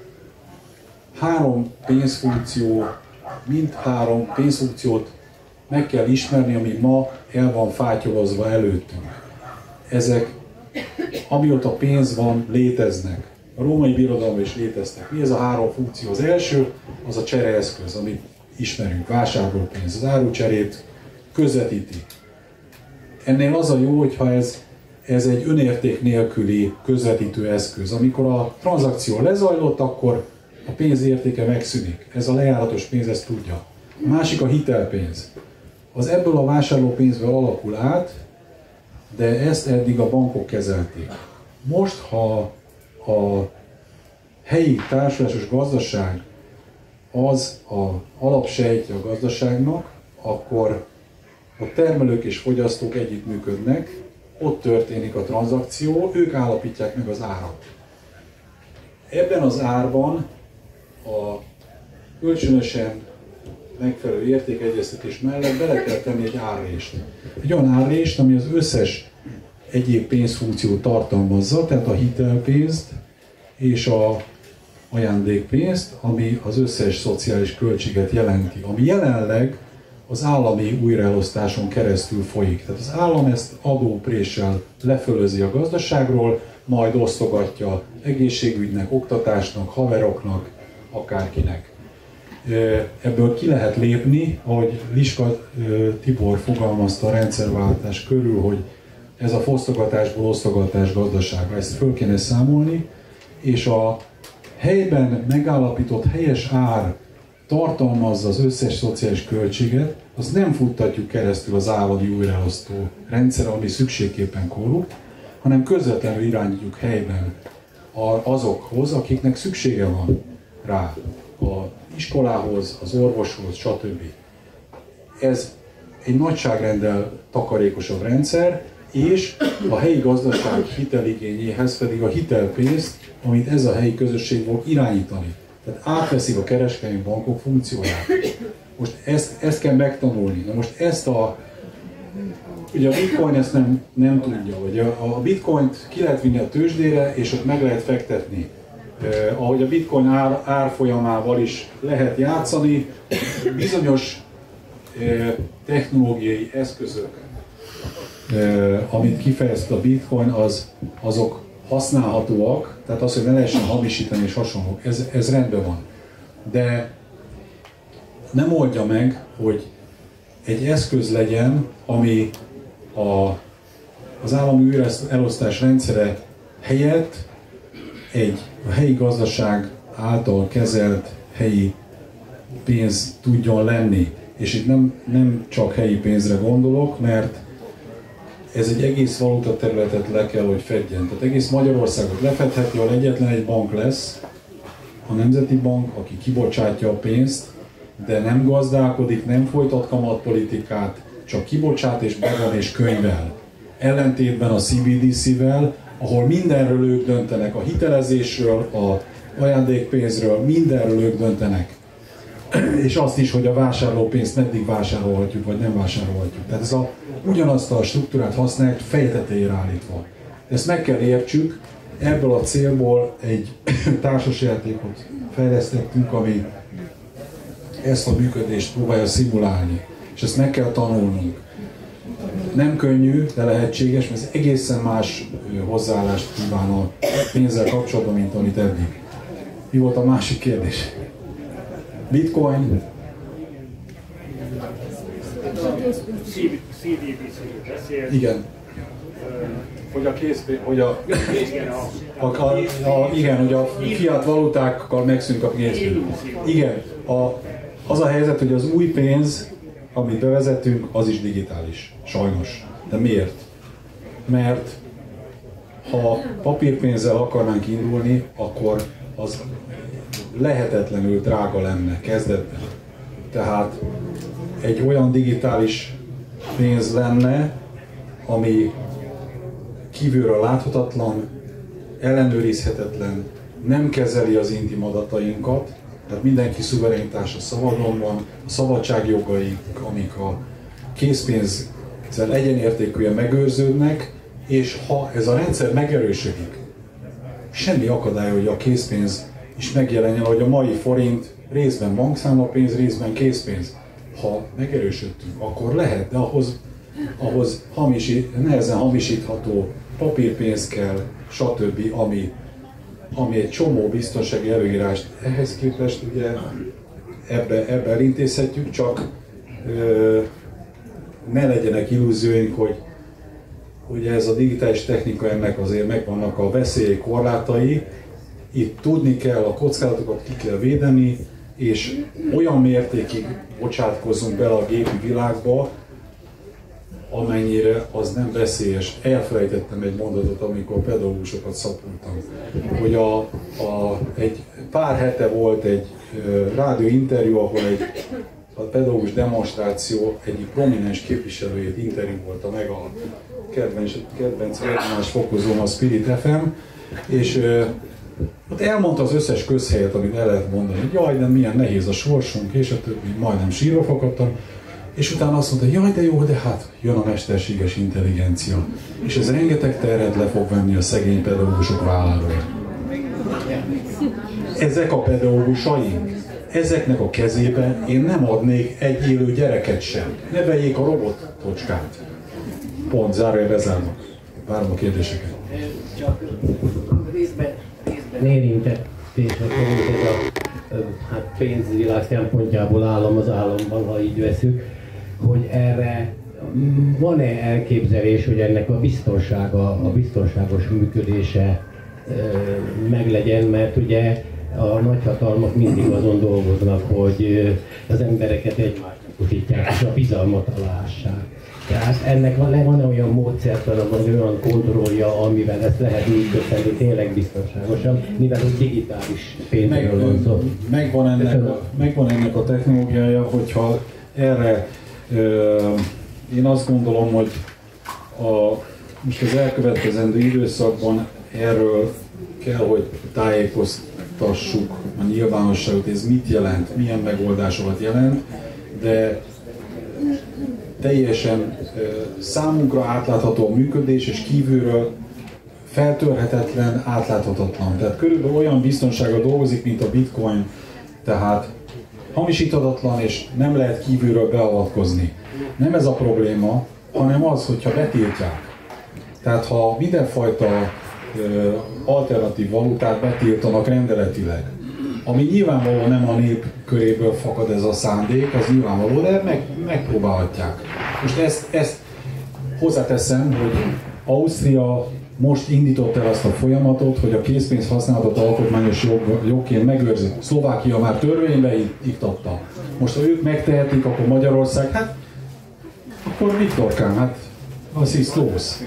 három pénzfunkciót meg kell ismerni, ami ma el van fátyolozva előttünk. Ezek, amióta pénz van, léteznek. A római birodalomban is léteztek. Mi ez a három funkció? Az első, az a csereeszköz, amit ismerünk, vásárlópénz. Az árucserét közvetíti. Ennél az a jó, hogyha ez egy önérték nélküli közvetítő eszköz. Amikor a tranzakció lezajlott, akkor a pénz értéke megszűnik. Ez a lejáratos pénz ezt tudja. A másik a hitelpénz. Az ebből a vásárlópénzből alakul át, de ezt eddig a bankok kezelték. Most, ha a helyi társulásos gazdaság az az alapsejtje a gazdaságnak, akkor a termelők és fogyasztók együttműködnek, ott történik a tranzakció, ők állapítják meg az árat. Ebben az árban a kölcsönösen megfelelő értékegyeztetés mellett bele kell tenni egy árrést. Egy olyan árrést, ami az összes egyéb pénzfunkciót tartalmazza, tehát a hitelpénzt és a ajándékpénzt, ami az összes szociális költséget jelenti, ami jelenleg az állami újraelosztáson keresztül folyik. Tehát az állam ezt adópréssel lefölözi a gazdaságról, majd osztogatja egészségügynek, oktatásnak, haveroknak, akárkinek. Ebből ki lehet lépni, ahogy Liska Tibor fogalmazta a rendszerváltás körül, hogy ez a fosztogatásból osztogatás gazdasága. Ezt föl kéne számolni, és a helyben megállapított helyes ár tartalmazza az összes szociális költséget, azt nem futtatjuk keresztül az állami újraelosztó rendszer, ami szükségképpen korrupt, hanem közvetlenül irányítjuk helyben azokhoz, akiknek szüksége van rá, az iskolához, az orvoshoz, stb. Ez egy nagyságrendel takarékosabb rendszer, és a helyi gazdaság hiteligényéhez pedig a hitelpénzt, amit ez a helyi közösség fog irányítani. Tehát átveszik a kereskedelmi bankok funkcióját. Most ezt kell megtanulni. Na most ugye a bitcoin ezt nem tudja, hogy a bitcoint ki lehet vinni a tőzsdére, és ott meg lehet fektetni. Ahogy a bitcoin árfolyamával is lehet játszani, bizonyos technológiai eszközök, amit kifejezett a bitcoin, azok használhatóak, tehát az, hogy ne lehessen hamisítani és hasonlók, ez rendben van. De nem oldja meg, hogy egy eszköz legyen, ami az állami újraelosztás rendszere helyett a helyi gazdaság által kezelt helyi pénz tudjon lenni. És itt nem csak helyi pénzre gondolok, mert ez egy egész valuta területet le kell, hogy fedjen. Tehát egész Magyarországot lefedheti, ahol egyetlen egy bank lesz, a Nemzeti Bank, aki kibocsátja a pénzt, de nem gazdálkodik, nem folytat kamatpolitikát, csak kibocsát és bevon és könyvel. Ellentétben a CBDC-vel, ahol mindenről ők döntenek, a hitelezésről, a ajándékpénzről, mindenről ők döntenek. És azt is, hogy a vásárlópénzt meddig vásárolhatjuk, vagy nem vásárolhatjuk. Tehát ugyanazt a struktúrát használják feje tetejére állítva. Ezt meg kell értsük, ebből a célból egy társasjátékot fejlesztettünk, ami ezt a működést próbálja szimulálni. És ezt meg kell tanulnunk. Nem könnyű, de lehetséges, mert ez egészen más hozzáállást kíván a pénzzel kapcsolatban, mint amit eddig. Mi volt a másik kérdés? Bitcoin? CBDC-ről beszélt. Igen. Hogy a készpénz, hogy igen, hogy a fiat valutákkal megszűnik a pénzpénz. Igen, az a helyzet, hogy az új pénz, amit bevezetünk, az is digitális. Sajnos. De miért? Mert ha papírpénzzel akarnánk indulni, akkor az lehetetlenül drága lenne kezdetben. Tehát egy olyan digitális pénz lenne, ami kívülről láthatatlan, ellenőrizhetetlen, nem kezeli az intim adatainkat, tehát mindenki szuverenitása szabadon van, a szabadságjogaik, amik a készpénzzel egyenértékűen megőrződnek, és ha ez a rendszer megerősödik, semmi akadály, hogy a készpénz is megjelenjen, hogy a mai forint részben bankszámlapénz, részben készpénz. Ha megerősödtünk, akkor lehet, de ahhoz nehezen hamisítható papírpénz kell, stb., ami egy csomó biztonsági előírást. Ehhez képest ugye ebbe elintézhetjük, csak ne legyenek illúzióink, hogy ez a digitális technika, ennek azért megvannak a veszély korlátai. Itt tudni kell, a kockázatokat ki kell védeni, és olyan mértékig bocsátkozzunk bele a gépi világba, amennyire az nem veszélyes. Elfelejtettem egy mondatot, amikor pedagógusokat szapultam, hogy egy pár hete volt egy rádió interjú, ahol a pedagógus demonstráció egyik prominens képviselőjét interjúolta meg a kedvenc fokozóm, a Spirit FM, és ott elmondta az összes közhelyet, amit el lehet mondani, hogy jaj, de milyen nehéz a sorsunk, és a többi, majdnem sírva fakadtam. És utána azt mondta, jaj, de jó, de hát jön a mesterséges intelligencia. És ez rengeteg terhet le fog venni a szegény pedagógusok válláról. Ezek a pedagógusaink, ezeknek a kezébe én nem adnék egy élő gyereket sem. Neveljék a robottocskát. Pont, zárója bezárnak. Várom a kérdéseket. Csak részben érintett tényleg, ez a pénzvilág szempontjából állam az államban, ha így veszük, hogy erre van-e elképzelés, hogy ennek a biztonsága, a biztonságos működése meglegyen, mert ugye a nagyhatalmak mindig azon dolgoznak, hogy az embereket egymást utasítják, és a bizalmat aláássák. Tehát ennek van olyan módszertan, vagy olyan kontrollja, amivel ezt lehet működni tényleg biztonságosan, mivel hogy digitális pénzről van szó. Megvan ennek a technológiája, hogyha erre én azt gondolom, hogy most az elkövetkezendő időszakban erről kell, hogy tájékoztassuk a nyilvánosságot, ez mit jelent, milyen megoldásokat jelent, de teljesen számunkra átlátható a működés, és kívülről feltörhetetlen, átláthatatlan. Tehát körülbelül olyan biztonsággal dolgozik, mint a Bitcoin, tehát hamisíthatatlan, és nem lehet kívülről beavatkozni. Nem ez a probléma, hanem az, hogyha betiltják. Tehát ha mindenfajta alternatív valutát betiltanak rendeletileg, ami nyilvánvalóan nem a nép köréből fakad ez a szándék, az nyilvánvaló, de megpróbálhatják. Most ezt hozzáteszem, hogy Ausztria most indított el azt a folyamatot, hogy a készpénz használatot alkotmányos jogként megőrzi. Szlovákia már törvénybe iktatta. Most ha ők megtehetik, akkor Magyarország, hát akkor Viktorkám, hát az is lósz.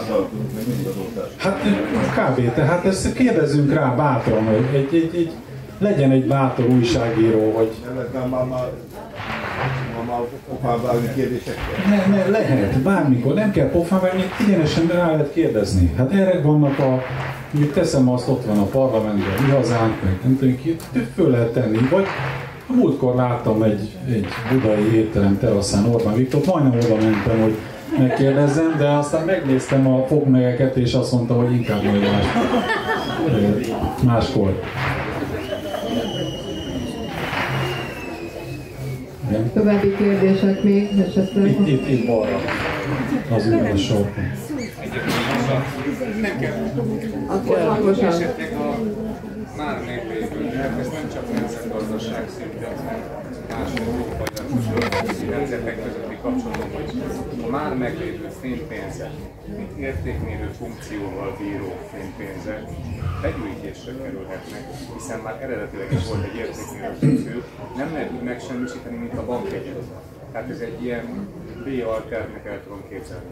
Hát kb. Tehát ezt kérdezzünk rá bátran, hogy egy legyen egy bátor újságíró, hogy... Ma pofán vágni kérdésekkel? Ne, lehet, bármikor, nem kell pofán vágni, egyenesen rá lehet kérdezni. Hát erre vannak mondjuk teszem azt, ott van a parlamentben, mi hazánk, meg nem tudom ki, föl lehet tenni. Vagy a múltkor láttam egy budai étterem teraszán Orbán Viktort, majdnem oda mentem, hogy megkérdezzem, de aztán megnéztem a fogmegeket, és azt mondta, hogy inkább majd máskor. Igen? További kérdések még esetleg? Itt balra. Az ügyben sorban. Akkor hangosan. Esetleg a már meglévő, mert ez nem csak nemzetgazdaság szintjén, hanem más nemzetek közötti kapcsolatok, hogy a már meglévő fénypénzek, mint értékmérő funkcióval bíró fénypénzek begyűjtésre kerülhetnek, hiszen már eredetileg is volt egy értékmérő funkció, nem lehet úgy megsemmisíteni, mint a bankjegyet. Tehát ez egy ilyen B-alternek el tudom képzelni.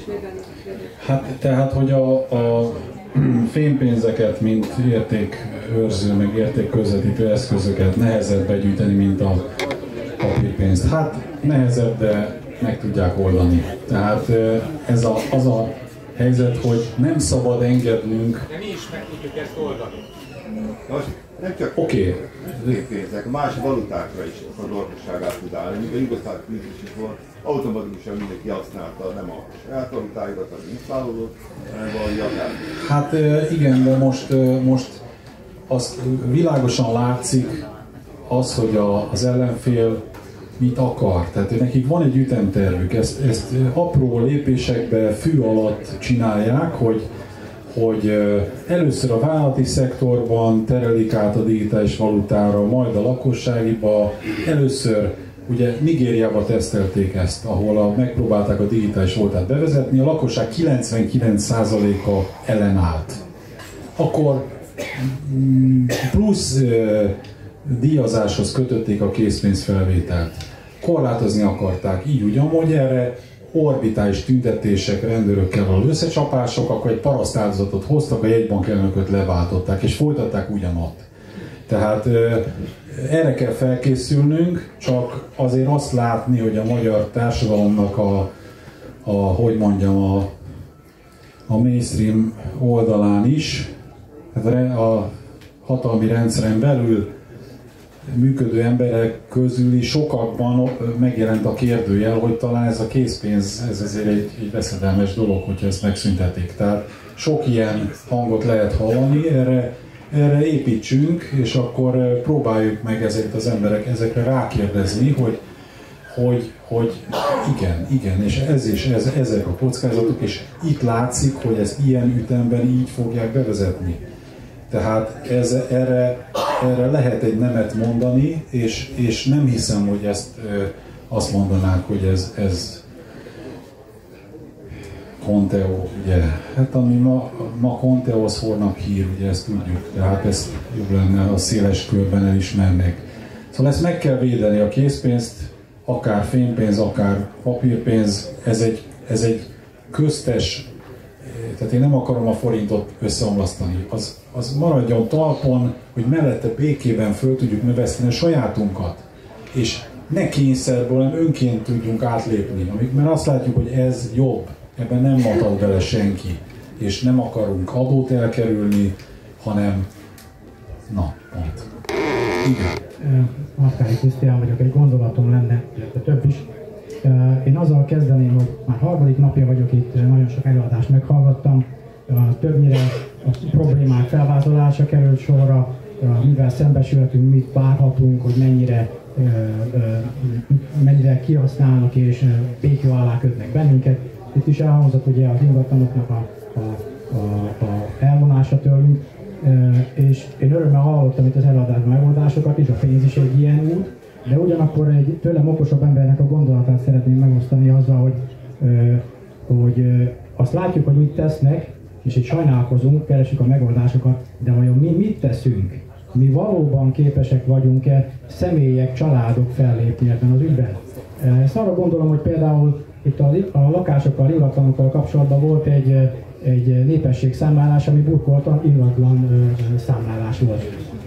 Hát, tehát, hogy a fénypénzeket, mint értékőrző, meg értékközvetítő eszközöket nehezebb begyűjteni, mint a papírpénzt. Hát nehezebb, de meg tudják oldani. Tehát ez az a helyzet, hogy nem szabad engednünk. De mi is meg tudjuk ezt oldani. Most nem csak pénzek, más valutákra is a lakosságát tud állni. Míg a jugoszláv krízis is volt, automatikusan mindenki használta nem a saját valutáikat, az inflálódott, hanem valami akár. Hát igen, de most az világosan látszik az, hogy az ellenfél mit akar. Tehát nekik van egy ütemtervük, ezt apró lépésekbe fű alatt csinálják, hogy először a vállalati szektorban terelik át a digitális valutára, majd a lakosságiba. Először ugye Nigériába tesztelték ezt, ahol megpróbálták a digitális valutát bevezetni, a lakosság 99%-a ellenállt. Akkor plusz díjazáshoz kötötték a készpénzfelvételt. Korlátozni akarták, így úgy amúgy erre orbitális tüntetések, rendőrökkel való összecsapások, akkor egy parasztáldozatot hoztak, a jegybank elnököt leváltották, és folytatták ugyanott. Tehát erre kell felkészülnünk, csak azért azt látni, hogy a magyar társadalomnak hogy mondjam, a mainstream oldalán is, a hatalmi rendszeren belül működő emberek közül sokakban megjelent a kérdőjel, hogy talán ez a készpénz, ez azért egy veszedelmes dolog, hogyha ezt megszüntetik. Tehát sok ilyen hangot lehet hallani, erre építsünk, és akkor próbáljuk meg ezekre rákérdezni, hogy igen, és ezek a kockázatok, és itt látszik, hogy ezt ilyen ütemben így fogják bevezetni. Tehát erre lehet egy nemet mondani, és nem hiszem, hogy azt mondanák, hogy ez Conteo, ugye. Hát ami ma Conteo, az holnap hír, ugye ezt tudjuk, tehát ezt jobb lenne, a széles körben elismernek. Szóval ezt meg kell védeni, a készpénzt, akár fénypénz, akár papírpénz, ez egy köztes, tehát én nem akarom a forintot összeomlasztani. Az maradjon talpon, hogy mellette békében föl tudjuk növeszteni a sajátunkat. És ne kényszerből, hanem önként tudjunk átlépni. Mert azt látjuk, hogy ez jobb. Ebben nem matad bele senki. És nem akarunk adót elkerülni, hanem... Na, pont. Igen. Maszkári Krisztián vagyok, egy gondolatom lenne, illetve több is. Én azzal kezdeném, hogy már harmadik napja vagyok itt, nagyon sok előadást meghallgattam. Többnyire a problémák felvázolása került sorra, mivel szembesülhetünk, mit várhatunk, hogy mennyire kihasználnak és békő alá kötnek bennünket. Itt is elhangzott ugye az ingatlanoknak a elvonása tőlünk, és én örömmel hallottam itt az előadásban megoldásokat is, a pénz is egy ilyen út, de ugyanakkor egy tőlem okosabb embernek a gondolatát szeretném megosztani azzal, hogy azt látjuk, hogy mit tesznek, és itt sajnálkozunk, keresünk a megoldásokat, de vajon mi mit teszünk? Mi valóban képesek vagyunk-e személyek, családok fellépni ebben az ügyben? Ezt arra gondolom, hogy például itt a lakásokkal, ingatlanokkal kapcsolatban volt egy népességszámlálás, ami burkoltan ingatlan számlálás volt.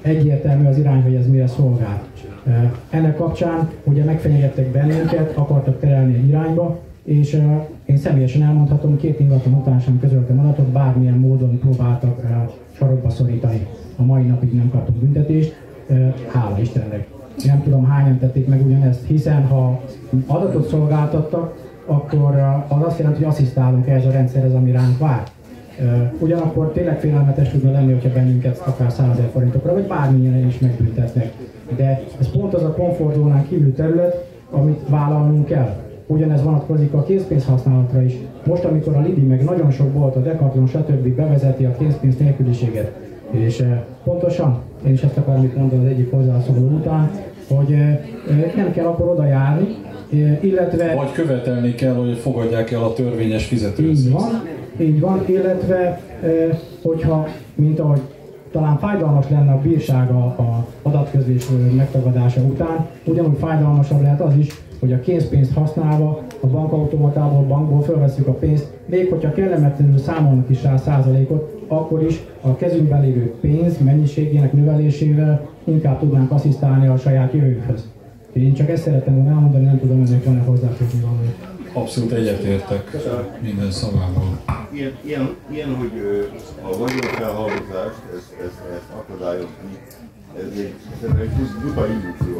egyértelmű az irány, hogy ez mire szolgál. Ennek kapcsán ugye megfenyegettek bennünket, akartak terelni egy irányba, és én személyesen elmondhatom, 2 ingatlan után sem közöltem adatot, bármilyen módon próbáltak sarokba szorítani. A mai napig nem kaptunk büntetést, hála Istennek. Nem tudom, hányan tették meg ugyanezt, hiszen ha adatot szolgáltattak, akkor az azt jelenti, hogy asszisztálunk ehhez a rendszerhez, ami ránk vár. Ugyanakkor tényleg félelmetes tudna lenni, hogyha bennünket akár 100 000 forintokra, vagy bármilyen is megbüntetnek. De ez pont az a komfortzónán kívül terület, amit vállalnunk kell. Ugyanez vonatkozik a készpénz használatra is. Most, amikor a Lidi meg nagyon sok bolt, a Decathlon stb. Bevezeti a készpénz nélküliséget, és pontosan, én is ezt akarom itt mondani az egyik hozzászóló után, hogy nem kell akkor oda járni, illetve... Vagy követelni kell, hogy fogadják el a törvényes fizetőeszközt. Így van, illetve hogyha, mint ahogy talán fájdalmas lenne a bírság a adatközlés megtagadása után, ugyanúgy fájdalmasabb lehet az is, hogy a készpénzt használva a bankautomatából, bankból felveszünk a pénzt, még hogyha kellemetlenül számolnak is rá százalékot, akkor is a kezünkben lévő pénz mennyiségének növelésével inkább tudnánk asszisztálni a saját jövőnkhöz. Én csak ezt szerettem volna elmondani, nem tudom, hogy van-e hozzáfűzni valami. Abszolút egyetértek minden szavával. Ilyen, hogy a vagyonfelhalmozást, ezt akadályozni, ez egy buta illúzió,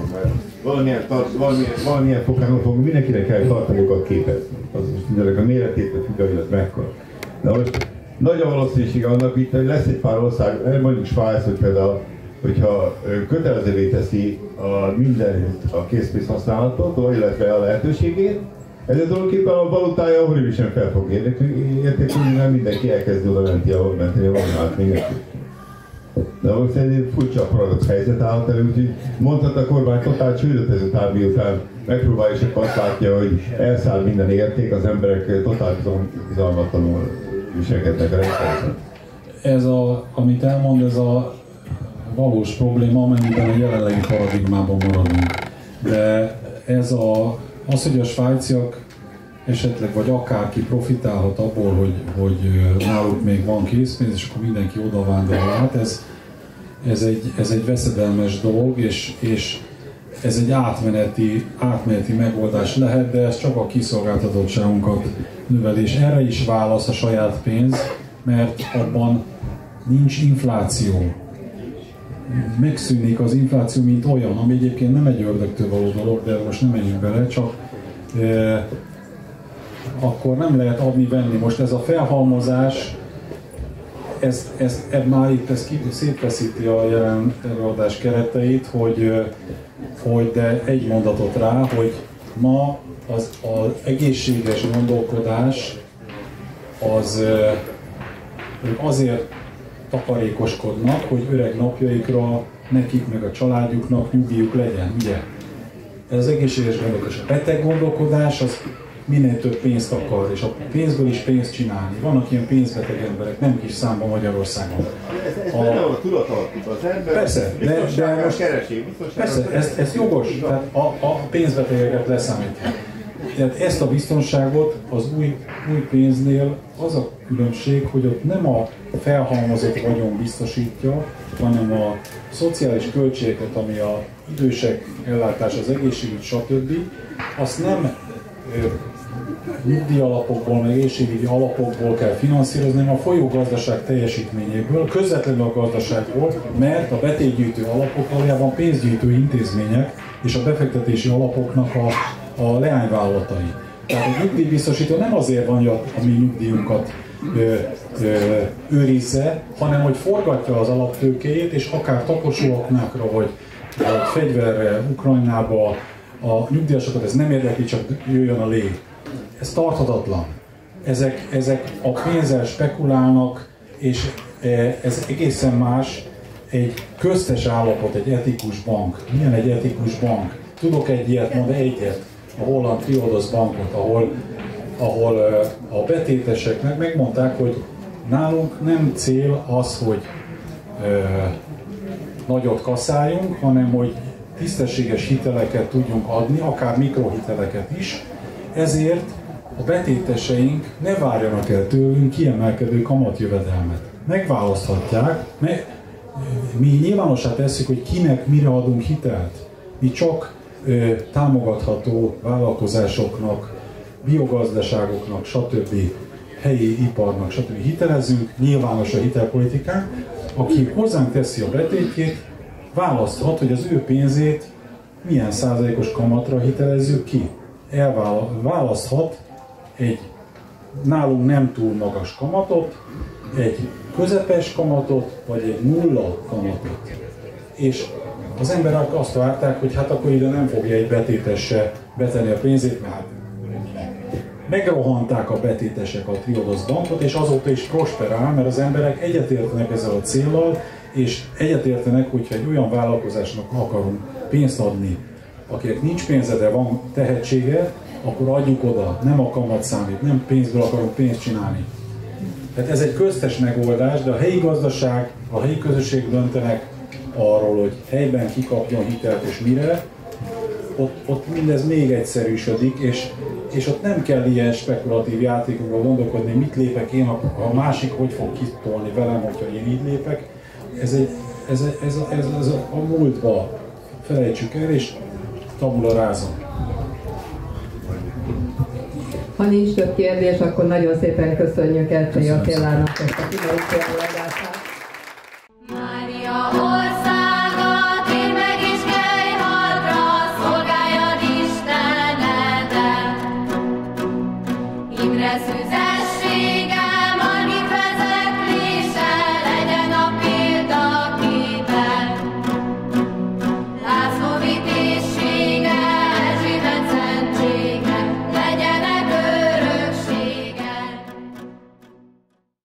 mert valamilyen fokán fog, mindenkinek kell tartaniuk a képet. Az most a méretétől függ, hogy az mekkora. De most nagy a valószínűség annak, hogy lesz egy pár ország, mondjuk Svájc, hogy például, hogyha kötelezővé teszi mindenütt a készpénz használatot, illetve a lehetőségét, ezzel tulajdonképpen a valutája horribisan fel fog értékülni, nem mindenki elkezdi oda menteni a valutát mindenki. De most egy furcsa paradox helyzet állhat elő, úgyhogy mondhat a kormány totál csődöt ezután, miután megpróbálja, és azt látja, hogy elszáll minden érték, az emberek totál bizalmatlanul viselkednek a rendszerben. Ez amit elmond, ez a valós probléma, amennyiben a jelenlegi paradigmában maradunk. De ez az, hogy a svájciak esetleg, vagy akárki profitálhat abból, hogy náluk még van készpénz, és akkor mindenki oda vándorol át, ez egy veszedelmes dolog, és ez egy átmeneti megoldás lehet, de ez csak a kiszolgáltatottságunkat növeli, és erre is válasz a saját pénz, mert abban nincs infláció. Megszűnik az infláció, mint olyan, ami egyébként nem egy ördögtől való dolog, de most nem menjünk bele, csak akkor nem lehet adni-venni. Most ez a felhalmozás, ez már itt szétveszíti a jelen előadás kereteit, hogy de egy mondatot rá, hogy ma az egészséges gondolkodás az azért takarékoskodnak, hogy öreg napjaikra nekik meg a családjuknak nyugdíjuk legyen, ugye? Ez az egészséges gondolkodás. A beteg gondolkodás az minél több pénzt akar, és a pénzből is pénzt csinálni. Vannak ilyen pénzbeteg emberek, nem kis számban Magyarországon. Ez benne van a tudatalattban az ember, persze, de most persze, ez jogos, tehát a pénzbetegeket leszámítják. Tehát ezt a biztonságot az új pénznél az a különbség, hogy ott nem a felhalmozott vagyon biztosítja, hanem a szociális költségeket, ami a idősek ellátás, az egészségügy, stb. Azt nem nyugdíjalapokból, meg egészségügyi alapokból kell finanszírozni, hanem a folyógazdaság teljesítményéből, közvetlenül a gazdaságból, mert a betétgyűjtő alapok valójában pénzgyűjtő intézmények és a befektetési alapoknak a leányvállalatai. Tehát a nyugdíjbiztosító nem azért van, hogy a mi nyugdíjunkat őrizze, hanem hogy forgatja az alaptőkéjét, és akár taposóaknákra, vagy fegyverre, Ukrajnába, a nyugdíjasokat ez nem érdekli, csak jöjjön a lé. Ez tarthatatlan. Ezek a pénzzel spekulálnak, és ez egészen más egy köztes állapot, egy etikus bank. Milyen egy etikus bank? Tudok egy ilyet, mondani egyet, a holland Triodos bankot, ahol a betéteseknek megmondták, hogy nálunk nem cél az, hogy nagyot kasszáljunk, hanem hogy tisztességes hiteleket tudjunk adni, akár mikrohiteleket is, ezért a betéteseink ne várjanak el tőlünk kiemelkedő kamatjövedelmet. Megválaszthatják, mi nyilvánossá tesszük, hogy kinek mire adunk hitelt. Mi csak támogatható vállalkozásoknak, biogazdaságoknak, stb. Helyi iparnak, stb. Hitelezünk, nyilvános a hitelpolitikánk. Aki hozzánk teszi a betétjét, választhat, hogy az ő pénzét milyen százalékos kamatra hitelezzük ki. Választhat egy nálunk nem túl magas kamatot, egy közepes kamatot, vagy egy nulla kamatot. És az emberek azt várták, hogy hát akkor ide nem fogja egy betétes se betenni a pénzét, mert megrohanták a betétesek a Triodos bankot, és azóta is prosperál, mert az emberek egyetértenek ezzel a céllal, és egyetértenek, hogyha egy olyan vállalkozásnak akarunk pénzt adni, akinek nincs pénze, de van tehetsége, akkor adjuk oda, nem a kamat számít, nem pénzből akarunk pénzt csinálni. Tehát ez egy köztes megoldás, de a helyi gazdaság, a helyi közösség döntenek arról, hogy helyben kikapjon hitelt és mire, ott mindez még egyszerűsödik, és ott nem kell ilyen spekulatív játékokban gondolkodni, mit lépek én, a másik hogy fog kitolni velem, hogyha én így lépek. Ez a múltba felejtsük el, és tabula rasa. Ha nincs több kérdés, akkor nagyon szépen köszönjük Ercsei Attilának ezt a kiváló előadását. Mária országa, tér meg és kelj hadra, szolgáljad Istenedet. Imre